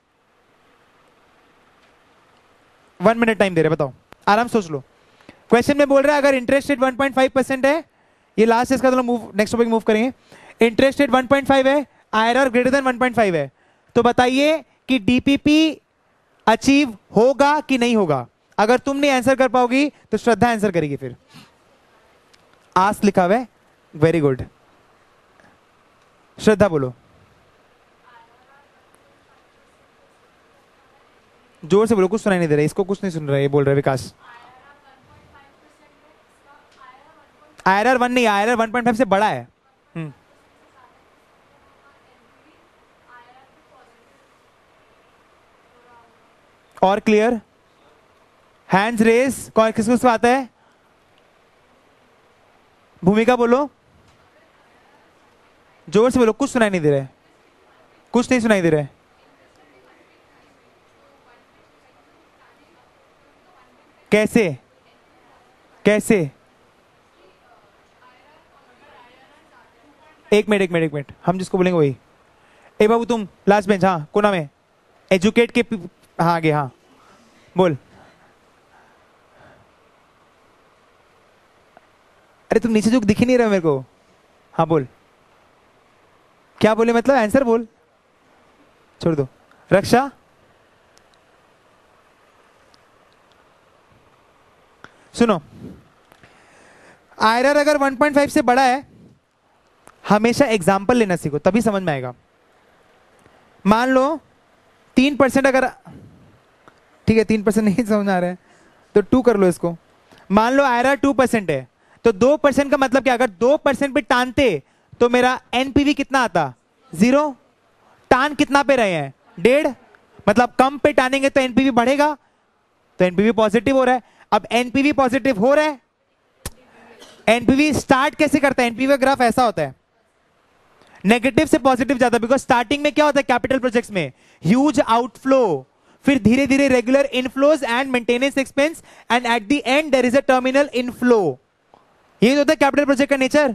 वन मिनट टाइम दे रहे, बताओ, आराम सोच लो। क्वेश्चन में बोल रहा है अगर interest rate one point five percent है, ये लास्ट इसका तो मूव नेक्स्ट टॉपिक मूव करेंगे, interest rate one point five है, IRR greater than one point five है, तो बताइए कि डीपीपी अचीव होगा कि नहीं होगा। अगर तुम नहीं आंसर कर पाओगी तो श्रद्धा आंसर करेगी, फिर आस लिखा हुआ है, वेरी गुड। श्रद्धा बोलो, जोर से बोलो, कुछ सुनाई नहीं दे रहा है, इसको कुछ नहीं सुन रहा है, ये बोल रहा है विकास। आईआरआर वन नहीं, आईआरआर वन पॉइंट फाइव से बड़ा है। हम्म, और क्लियर, हैंड्स रेस, कौन किसको किसको आता है, भूमिका बोलो, जोर से बोलो, कुछ सुनाई नहीं दे रहा है, कुछ नहीं सुनाई दे रहा है। कैसे कैसे एक मिनट एक मिनट एक मिनट हम जिसको बोलेंगे वही। ए बाबू तुम लास्ट बेंच, हाँ कोना में एजुकेट के पी- हाँ आगे, हाँ बोल। अरे तुम नीचे जो दिख ही नहीं रहा मेरे को। हाँ बोल, क्या बोले, मतलब आंसर बोल, छोड़ दो। रक्षा, सुनो, आयरर अगर वन पॉइंट फाइव से बड़ा है, हमेशा एग्जाम्पल लेना सीखो, तभी समझ में आएगा। मान लो तीन परसेंट अगर, ठीक है तीन परसेंट नहीं समझ आ रहा है तो टू कर लो इसको। मान लो आयरर टू परसेंट है, तो दो परसेंट का मतलब क्या, अगर दो परसेंट पे टानते तो मेरा एनपीवी कितना आता, जीरो। टान कितना पे रहे हैं, डेढ़, मतलब कम पे टानेंगे तो एनपीवी बढ़ेगा, तो एनपीवी पॉजिटिव हो रहा है। अब एनपीवी पॉजिटिव हो रहा है, एनपीवी स्टार्ट कैसे करता है, एनपीवी का ग्राफ ऐसा होता है, नेगेटिव से पॉजिटिव जाता है, बिकॉज स्टार्टिंग में क्या होता है कैपिटल प्रोजेक्ट्स में, ह्यूज आउटफ्लो, फिर धीरे धीरे regular inflows and maintenance expense, and at the end there is a terminal inflow. ये होता है कैपिटल प्रोजेक्ट का नेचर,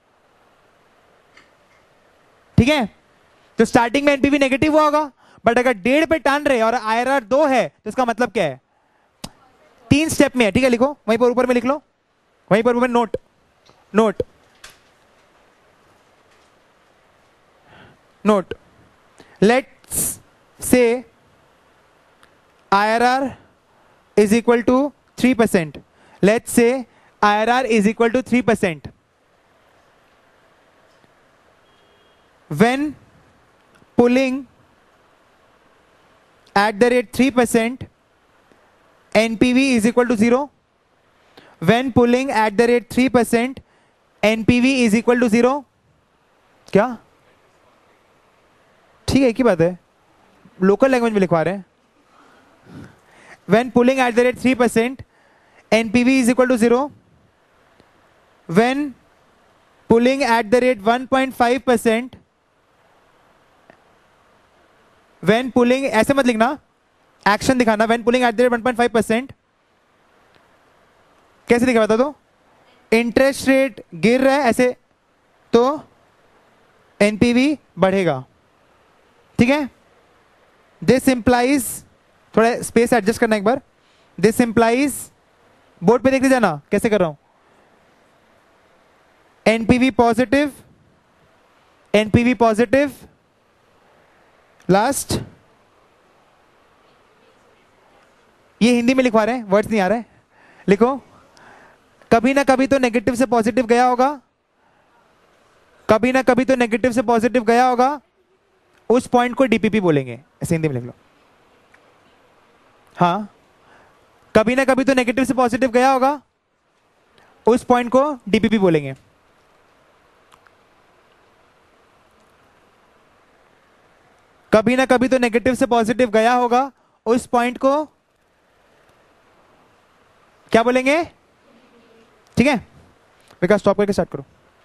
ठीक है। तो स्टार्टिंग में एनपीवी नेगेटिव हुआ होगा, बट अगर डेढ़ पे टान रहे और आईआरआर दो है तो इसका मतलब क्या है, तीन स्टेप में है, ठीक है। लिखो वहीं पर ऊपर में लिख लो, वहीं पर ऊपर note note note let's say I R R is equal to three percent. Let's say I R R is equal to three percent. When pulling at the rate three percent, N P V is equal to zero. When pulling at the rate three percent, N P V is equal to zero. क्या? ठीक है, एक ही बात है, local language में लिखवा रहे हैं। When pulling at the rate three percent, N P V is equal to zero. When pulling at the rate one point five percent, when pulling, ऐसे मत लिखना, एक्शन दिखाना। When pulling at the rate one point five percent, कैसे लिखा बता दो, interest rate गिर रहा है ऐसे, तो N P V बढ़ेगा, ठीक है। दिस इंप्लाइज, थोड़ा स्पेस एडजस्ट करना एक बार, दिस इंप्लाइज, बोर्ड पे देखते जाना कैसे कर रहा हूं, NPV positive, NPV positive, last, ये हिंदी में लिखवा रहे हैं, वर्ड्स नहीं आ रहे, लिखो। कभी ना कभी तो नेगेटिव से पॉजिटिव गया होगा, कभी ना कभी तो नेगेटिव से पॉजिटिव गया होगा, उस पॉइंट को डीपीपी बोलेंगे, ऐसे हिंदी में लिख लो। हाँ, कभी ना कभी तो नेगेटिव से पॉजिटिव गया होगा, उस पॉइंट को डीपीपी बोलेंगे। कभी ना कभी तो नेगेटिव से पॉजिटिव गया होगा, उस पॉइंट को क्या बोलेंगे, ठीक है। विकास स्टॉप करके स्टार्ट करो।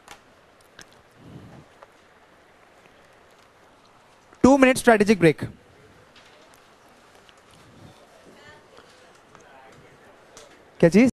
Two minute strategic break. क्या चीज?